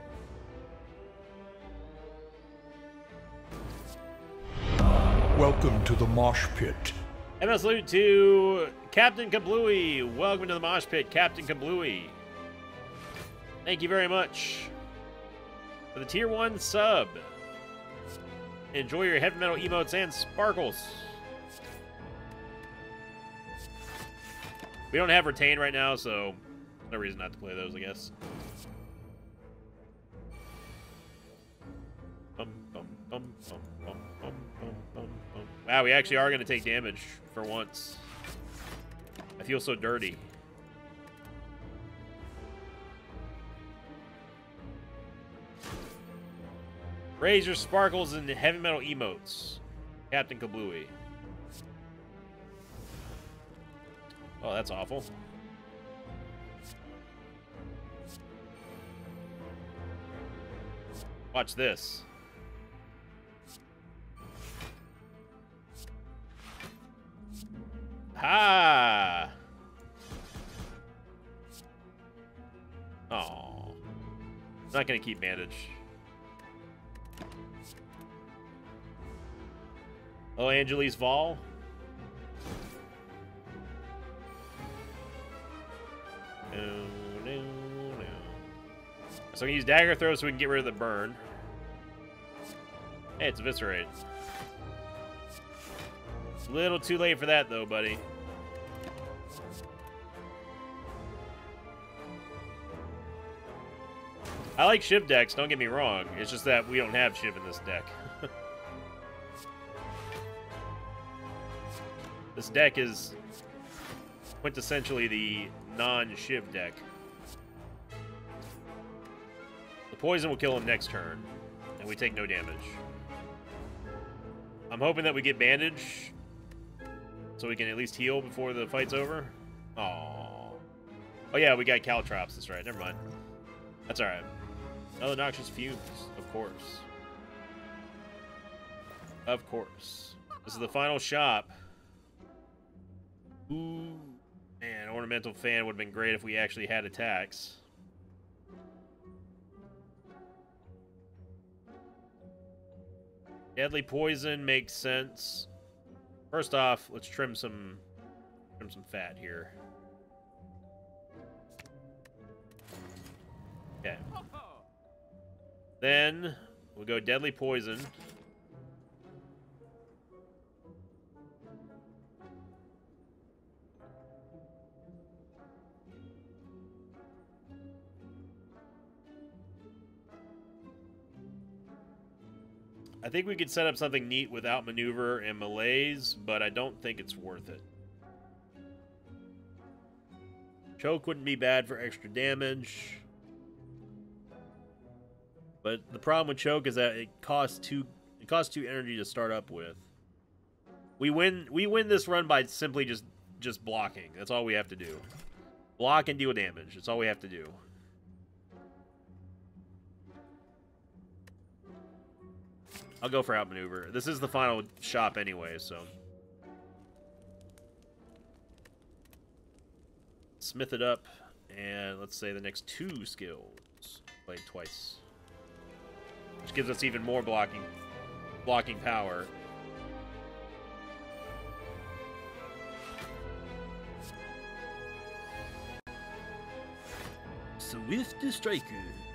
Welcome to the Mosh Pit. And a salute to Captain Kablooey. Welcome to the Mosh Pit, Captain Kablooey. Thank you very much for the tier 1 sub. Enjoy your heavy metal emotes and sparkles. We don't have retain right now, so no reason not to play those, I guess. Wow, we actually are going to take damage for once. I feel so dirty. Raise your sparkles and heavy metal emotes. Captain Kablooey. Oh, that's awful. Watch this. Ha! Oh. I'm not gonna keep bandage. Oh, Angelis Vol. No. So I can use dagger throw so we can get rid of the burn. Hey, it's eviscerate. It's a little too late for that though, buddy. I like Shiv decks, don't get me wrong. It's just that we don't have Shiv in this deck. This deck is quintessentially the non-Shiv deck. The poison will kill him next turn, and we take no damage. I'm hoping that we get bandage, so we can at least heal before the fight's over. Aww. Oh yeah, we got Caltrops, that's right, never mind. That's alright. Another Noxious Fumes, of course. Of course. This is the final shop. Ooh, man, Ornamental Fan would have been great if we actually had attacks. Deadly Poison makes sense. First off, let's trim some fat here. Okay. Then we'll go Deadly Poison. I think we could set up something neat with outmaneuver and malaise, but I don't think it's worth it. Choke wouldn't be bad for extra damage. But the problem with choke is that it costs two energy to start up with. We win this run by simply just blocking. That's all we have to do. Block and deal damage. That's all we have to do. I'll go for outmaneuver. This is the final shop anyway, so. Smith it up, and let's say the next 2 skills. Played twice. Which gives us even more blocking power. Swift Striker.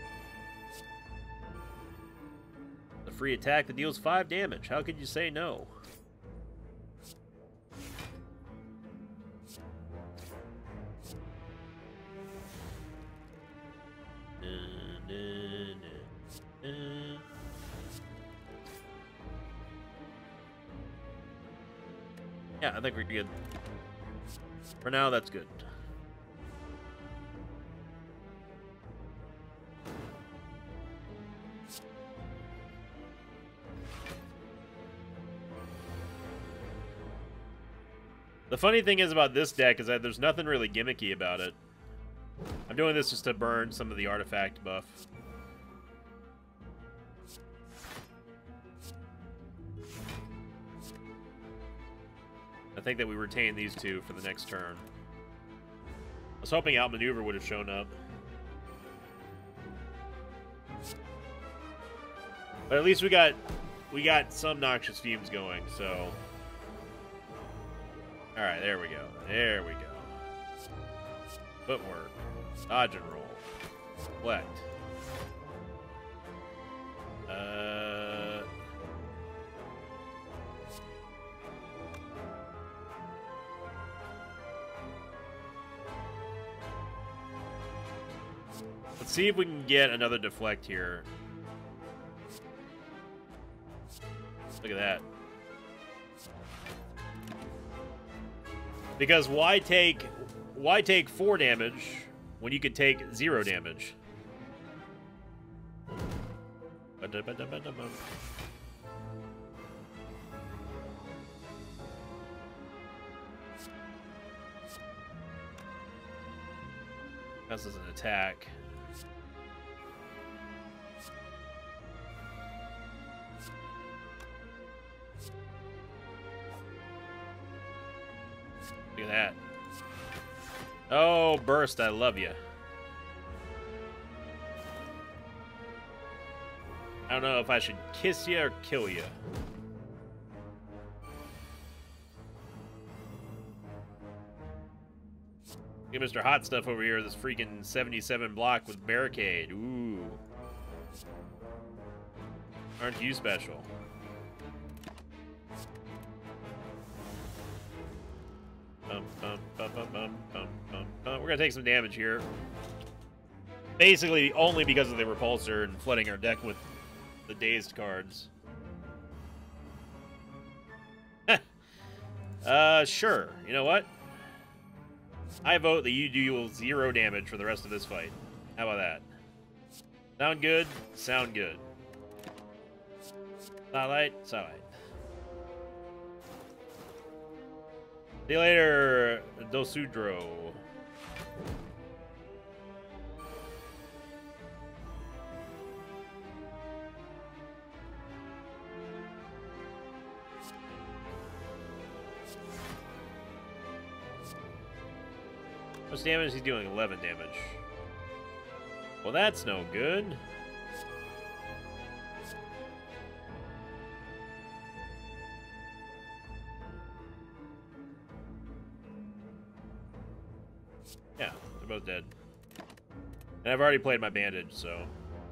The free attack that deals 5 damage. How could you say no? Yeah, I think we're good. For now, that's good. The funny thing is about this deck is that there's nothing really gimmicky about it. I'm doing this just to burn some of the artifact buff. I think that we retain these 2 for the next turn. I was hoping outmaneuver would have shown up. But at least we got some noxious fumes going, so. Alright, there we go. There we go. Footwork. Dodge and roll. Deflect. Let's see if we can get another deflect here. Look at that. Because why take 4 damage when you could take 0 damage? This is an attack. Look at that. Oh, burst, I love you. I don't know if I should kiss you or kill you. Get Mr. Hot Stuff over here, this freaking 77 block with barricade. Ooh. Aren't you special? We're gonna take some damage here. Basically, only because of the repulsor and flooding our deck with the dazed cards. Sure. You know what? I vote that you do 0 damage for the rest of this fight. How about that? Sound good? Sound good. Starlight? Starlight. See you later, Dosudro. What's damage? He's doing 11 damage. Well, that's no good. Yeah, they're both dead. And I've already played my bandage, so.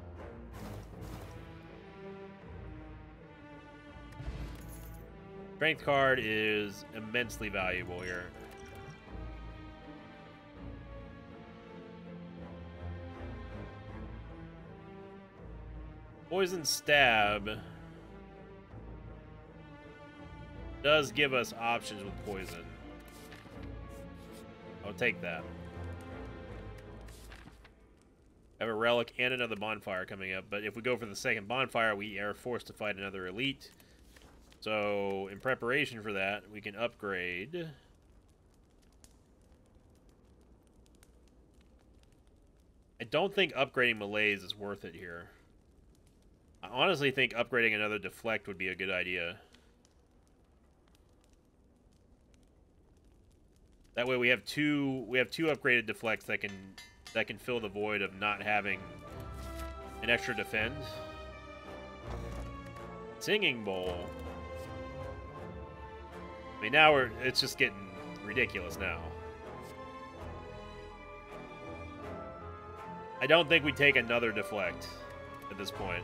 Strength card is immensely valuable here. Poison Stab does give us options with poison. I'll take that. I have a relic and another bonfire coming up, but if we go for the second bonfire, we are forced to fight another elite. So, in preparation for that, we can upgrade. I don't think upgrading Malaise is worth it here. I honestly think upgrading another Deflect would be a good idea. That way we have two upgraded Deflects that can fill the void of not having an extra defend. Singing Bowl. I mean, now it's just getting ridiculous now. I don't think we take another Deflect at this point.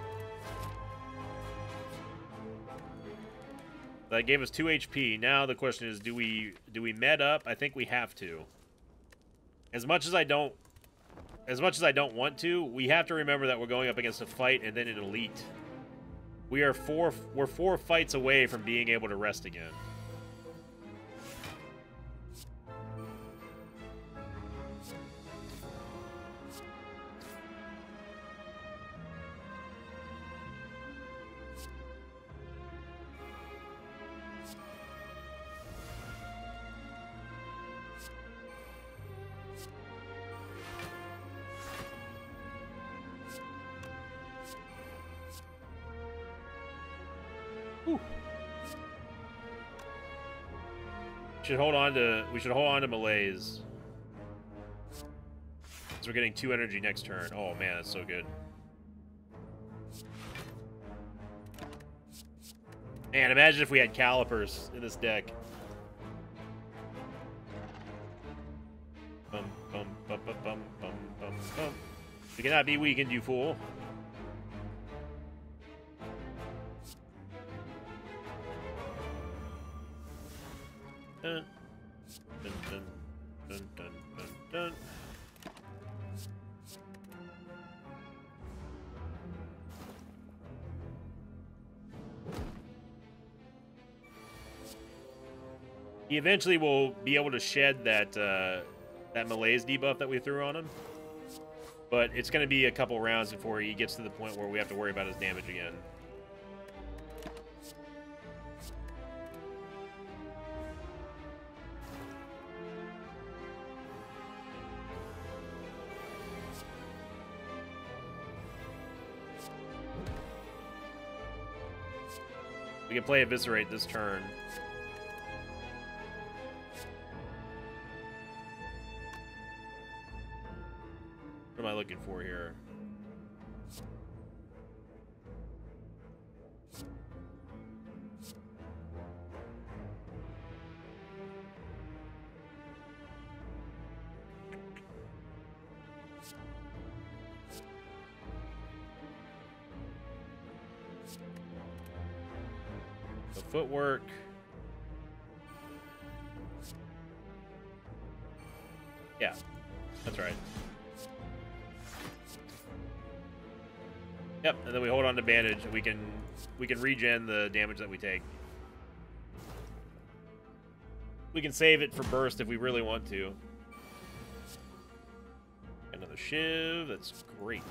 That gave us 2 HP. Now the question is, do we med up? I think we have to. As much as I don't want to, we have to remember that we're going up against a fight and then an elite. We're four fights away from being able to rest again. We should hold on to Malaise. Because we're getting 2 energy next turn. Oh man, that's so good. Man, imagine if we had Calipers in this deck. Bum bum bum bum bum bum bum bum. We cannot be weakened, you fool. Dun, dun, dun, dun, dun, dun, dun. He eventually will be able to shed that that Malaise debuff that we threw on him, but it's going to be a couple rounds before he gets to the point where we have to worry about his damage again. We can play Eviscerate this turn. What am I looking for here? The footwork. Yeah, that's right. Yep, and then we hold on to bandage, and we can regen the damage that we take. We can save it for burst if we really want to. Another shiv, that's great.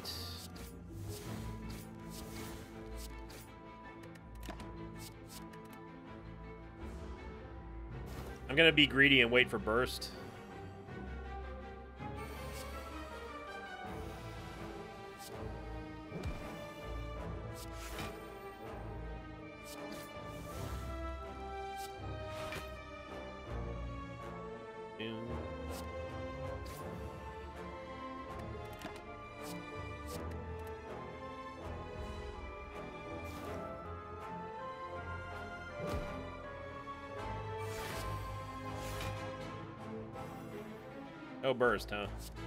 I'm gonna be greedy and wait for burst. No burst, huh?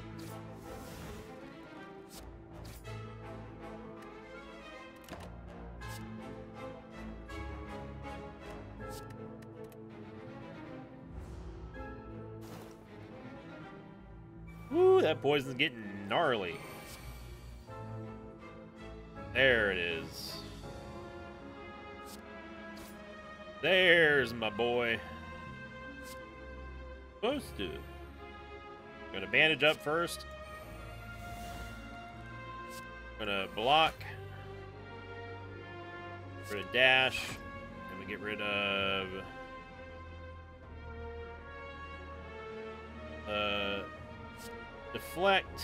Woo, that poison's getting gnarly. There it is. There's my boy. Supposed to. Gonna bandage up first. Gonna block. Get rid of dash. Gonna get rid of deflect.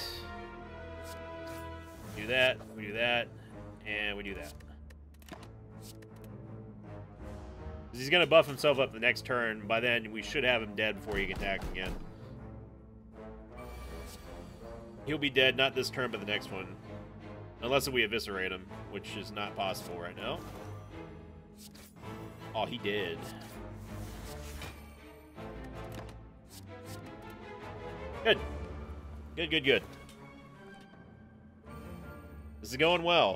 Do that, we do that, and we do that. He's gonna buff himself up the next turn. By then, we should have him dead before he can attack again. He'll be dead, not this turn, but the next one. Unless we eviscerate him, which is not possible right now. Oh, he did. Good. Good, good, good. This is going well.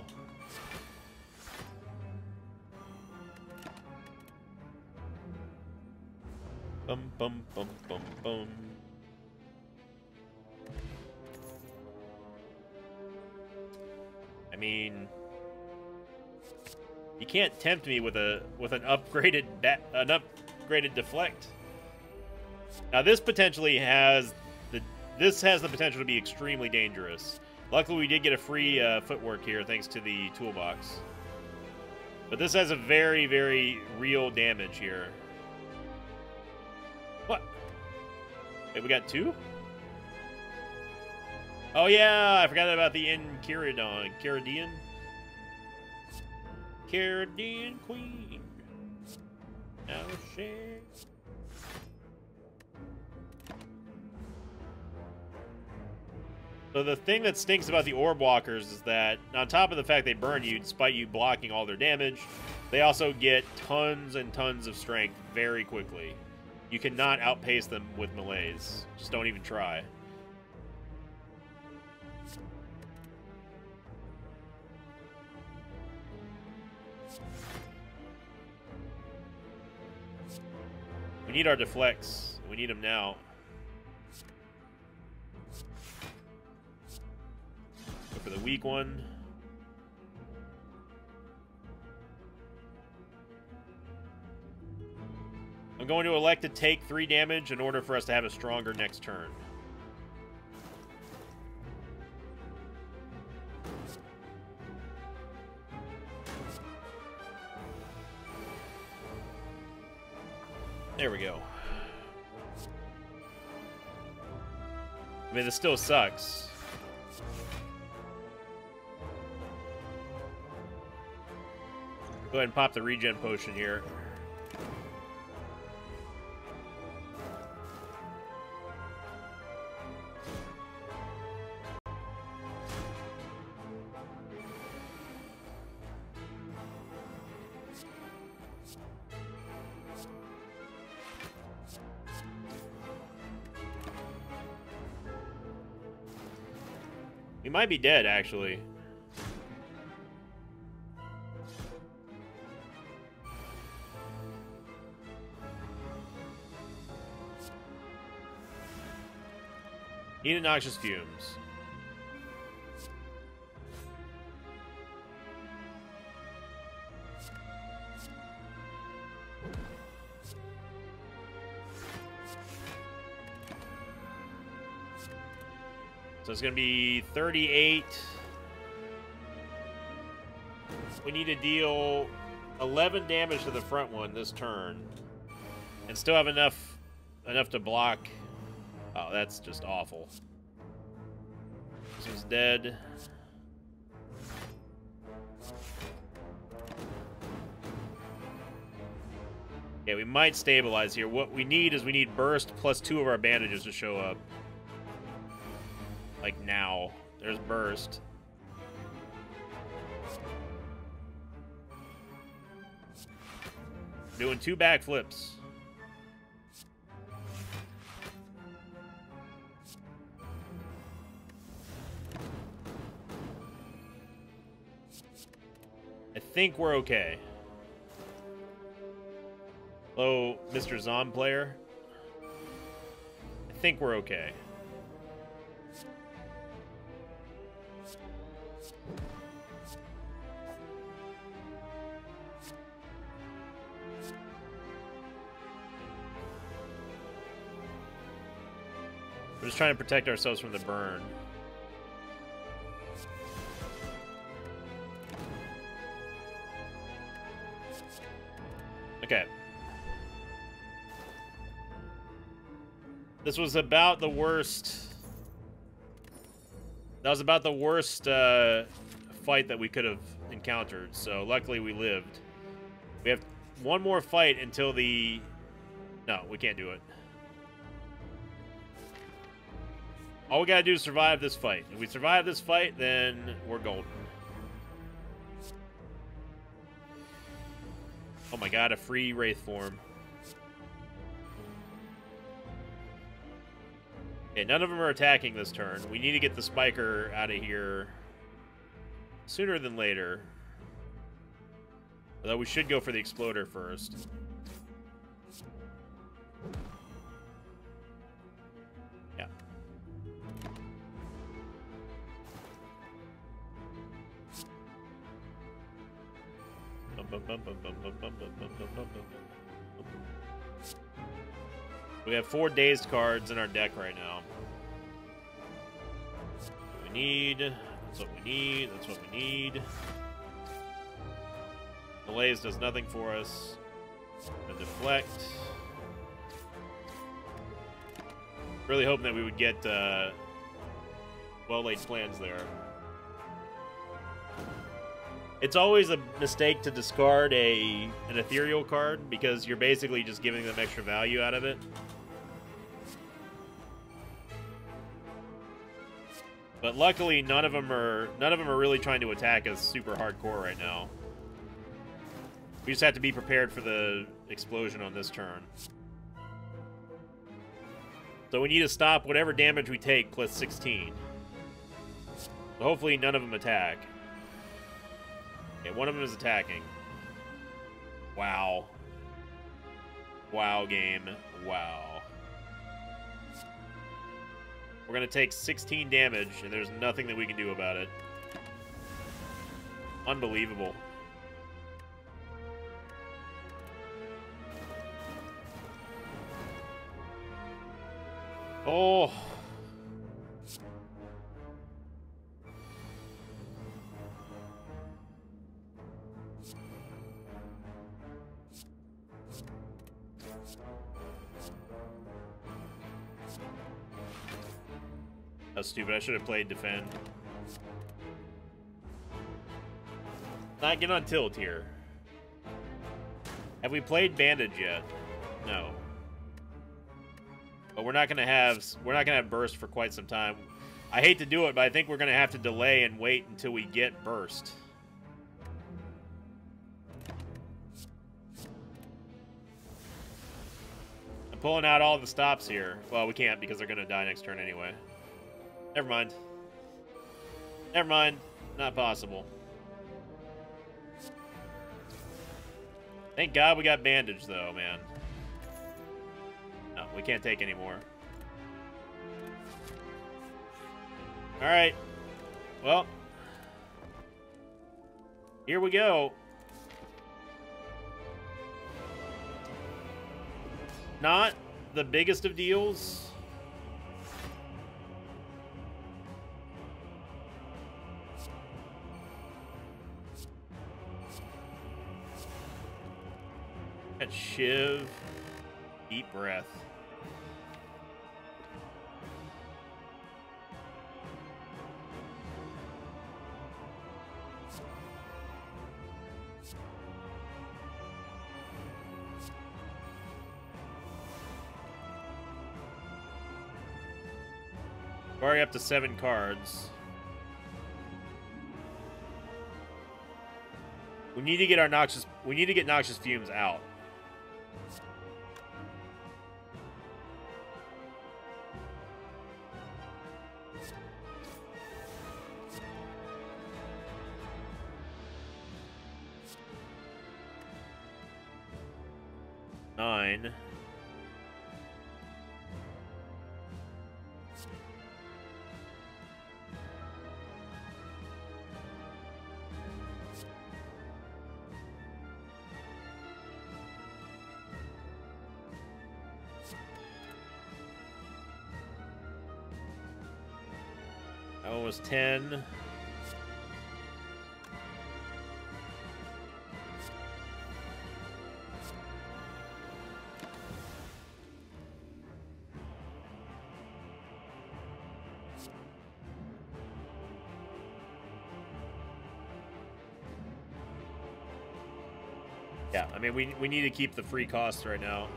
Bum, bum, bum, bum, bum. I mean, you can't tempt me with an upgraded deflect. Now this potentially has the potential to be extremely dangerous. Luckily, we did get a free footwork here thanks to the toolbox. But this has a very, very real damage here. What? Wait, we got two? Oh yeah, I forgot about the Enchiridion. Caridian Queen. Now share. So the thing that stinks about the Orb Walkers is that, on top of the fact they burn you, despite you blocking all their damage, they also get tons and tons of strength very quickly. You cannot outpace them with melees. Just don't even try. We need our deflects. We need them now. Go for the weak one. I'm going to elect to take 3 damage in order for us to have a stronger next turn. There we go. I mean, this still sucks. Go ahead and pop the regen potion here. We might be dead, actually. Need noxious fumes. So it's going to be 38. We need to deal 11 damage to the front one this turn. And still have enough to block. Oh, that's just awful. This one's dead. Yeah, we might stabilize here. What we need is we need burst plus 2 of our bandages to show up. Like now. There's burst. Doing 2 backflips. I think we're okay. Hello, Mr. Zom player. I think we're okay. We're just trying to protect ourselves from the burn. Okay. This was about the worst. That was about the worst fight that we could have encountered. So luckily we lived. We have one more fight until the... No, we can't do it. All we gotta do is survive this fight. If we survive this fight, then we're golden. Oh my god, a free Wraith form. Okay, none of them are attacking this turn. We need to get the Spiker out of here sooner than later. Although we should go for the Exploder first. Yeah. We have 4 dazed cards in our deck right now. That's what we need. That's what we need. That's what we need. Delays does nothing for us. And deflect. Really hoping that we would get well-laid plans there. It's always a mistake to discard an ethereal card because you're basically just giving them extra value out of it. But luckily, none of them are really trying to attack us super hardcore right now. We just have to be prepared for the explosion on this turn. So we need to stop whatever damage we take plus 16. So hopefully none of them attack. Okay, one of them is attacking. Wow. Wow, game. Wow. We're going to take 16 damage, and there's nothing that we can do about it. Unbelievable. Oh. That was stupid. I should have played defend. Not get on tilt here. Have we played bandage yet? No. But we're not gonna have burst for quite some time. I hate to do it, but I think we're gonna have to delay and wait until we get burst. I'm pulling out all the stops here. Well, we can't because they're gonna die next turn anyway. Never mind. Never mind. Not possible. Thank God we got bandage, though, man. No, we can't take any more. Alright. Well. Here we go. Not the biggest of deals. Got Shiv. Deep breath. We're already up to 7 cards. We need to get our noxious. We need to get noxious fumes out. Nine. That one was 10. Yeah, I mean, we need to keep the free costs right now.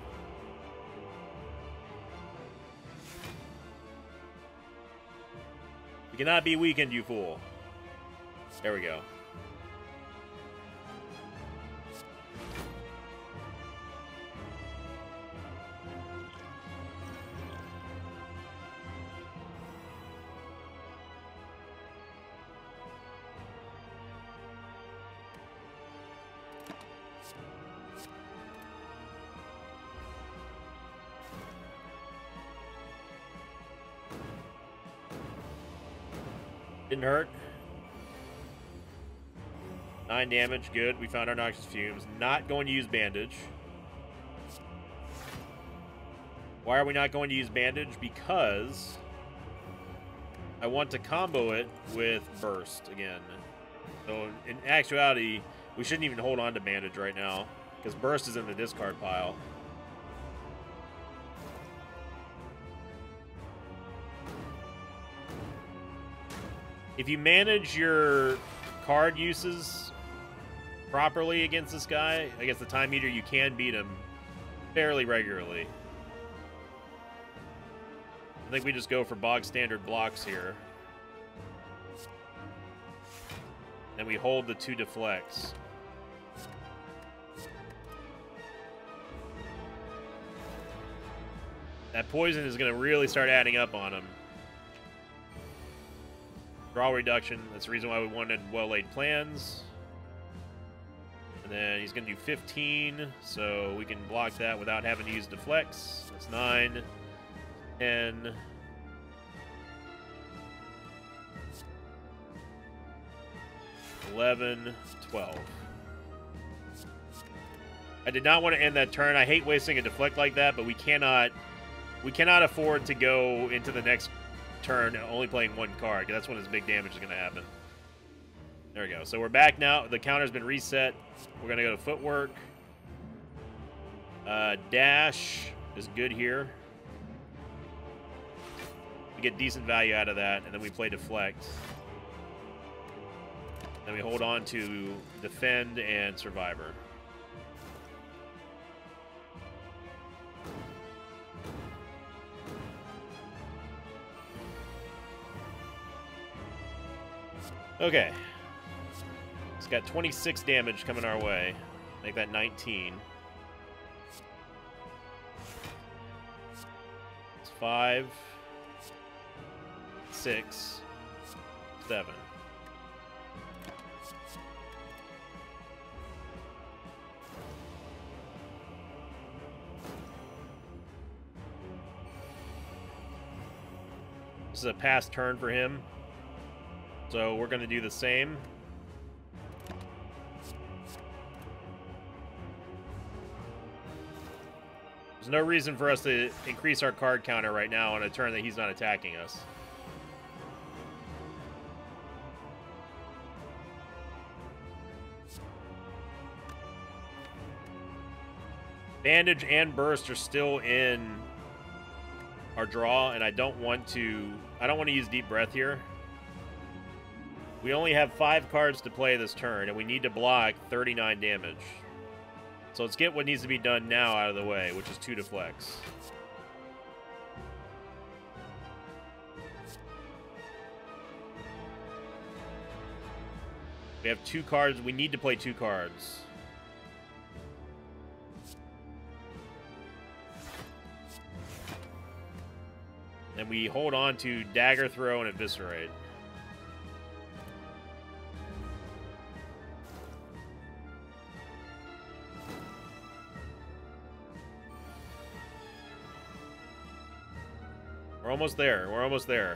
You cannot be weakened, you fool. There we go. Didn't hurt. 9 damage, good. We found our Noxious Fumes. Not going to use Bandage. Why are we not going to use Bandage? Because I want to combo it with Burst again. So in actuality, we shouldn't even hold on to Bandage right now, because Burst is in the discard pile. If you manage your card uses properly against this guy, against the Time Eater, you can beat him fairly regularly. I think we just go for bog standard blocks here. And we hold the 2 deflects. That poison is going to really start adding up on him. Draw reduction. That's the reason why we wanted well-laid plans. And then he's going to do 15, so we can block that without having to use deflects. That's 9, 10, 11, 12. I did not want to end that turn. I hate wasting a deflect like that, but we cannot afford to go into the next turn only playing 1 card, because that's when his big damage is going to happen. There we go. So we're back now. The counter's been reset. We're going to go to Footwork. Dash is good here. We get decent value out of that, and then we play Deflect. Then we hold on to Defend and Survivor. Okay. It's got 26 damage coming our way. Make that 19. It's 5, 6, 7. This is a pass turn for him. So we're going to do the same. There's no reason for us to increase our card counter right now on a turn that he's not attacking us. Bandage and Burst are still in our draw, and I don't want to use Deep Breath here. We only have 5 cards to play this turn, and we need to block 39 damage. So let's get what needs to be done now out of the way, which is 2 deflects. We have 2 cards. We need to play 2 cards. Then we hold on to Dagger Throw and Eviscerate. We're almost there. We're almost there.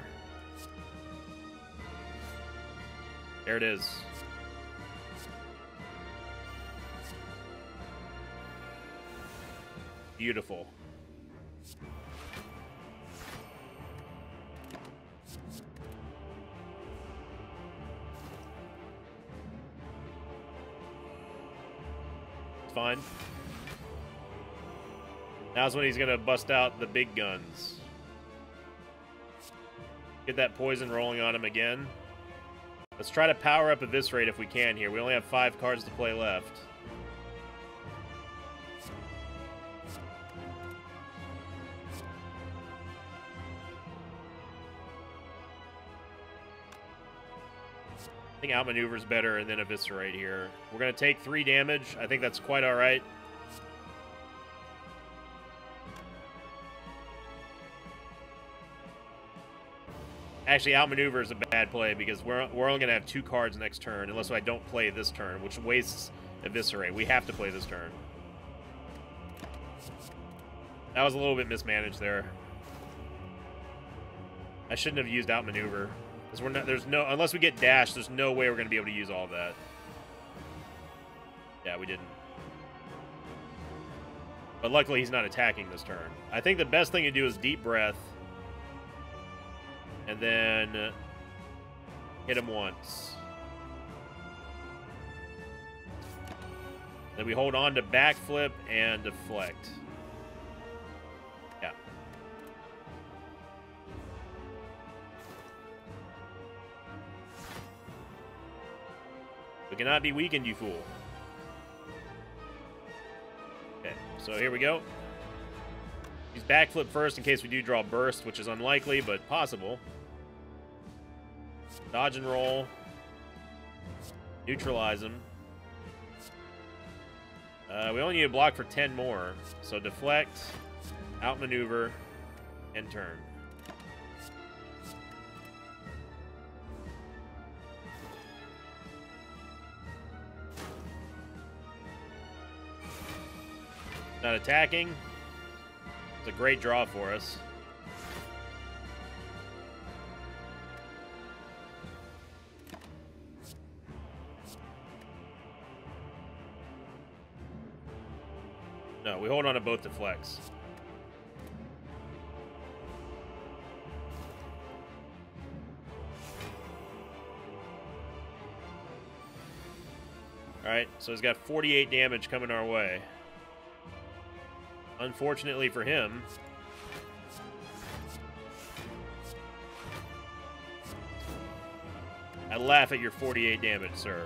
There it is. Beautiful. That's fine. Now's when he's gonna bust out the big guns. Get that poison rolling on him again. Let's try to power up Eviscerate if we can here. We only have 5 cards to play left. I think Outmaneuver's better and then Eviscerate here. We're going to take 3 damage. I think that's quite alright. Actually, Outmaneuver is a bad play because we're only going to have 2 cards next turn unless I don't play this turn, which wastes Eviscerate. We have to play this turn. That was a little bit mismanaged there. I shouldn't have used Outmaneuver. Because we're not, there's no, unless we get dashed, there's no way we're going to be able to use all that. Yeah, we didn't. But luckily, he's not attacking this turn. I think the best thing to do is Deep Breath. And then hit him once. Then we hold on to Backflip and Deflect. Yeah. We cannot be weakened, you fool. Okay, so here we go. Use Backflip first in case we do draw Burst, which is unlikely, but possible. Dodge and roll. Neutralize him. We only need a block for 10 more. So Deflect, Outmaneuver, and turn. Not attacking. It's a great draw for us. No, we hold on to both deflects. Alright, so he's got 48 damage coming our way. Unfortunately for him, I laugh at your 48 damage, sir.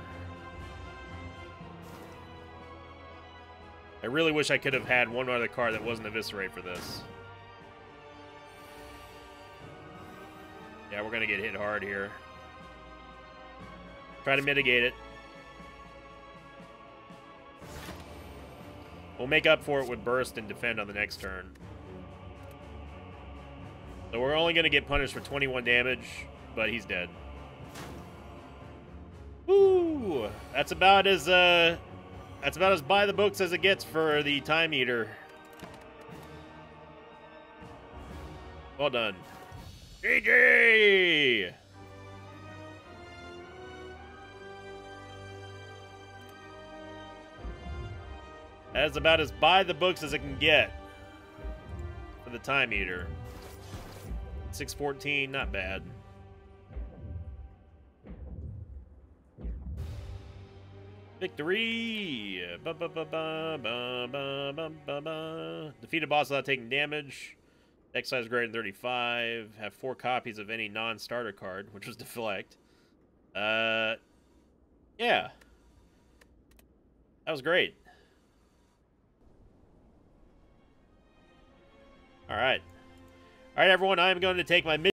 I really wish I could have had one other card that wasn't Eviscerate for this. Yeah, we're going to get hit hard here. Try to mitigate it. We'll make up for it with Burst and Defend on the next turn. So we're only going to get punished for 21 damage, but he's dead. Woo! That's about as by the books as it gets for the Time Eater. Well done. GG! That's about as by the books as it can get for the Time Eater. 614, not bad. Victory! Defeat a boss without taking damage. Deck size greater than 35. Have 4 copies of any non-starter card, which was Deflect. Yeah. That was great. Alright. Alright, everyone. I am going to take my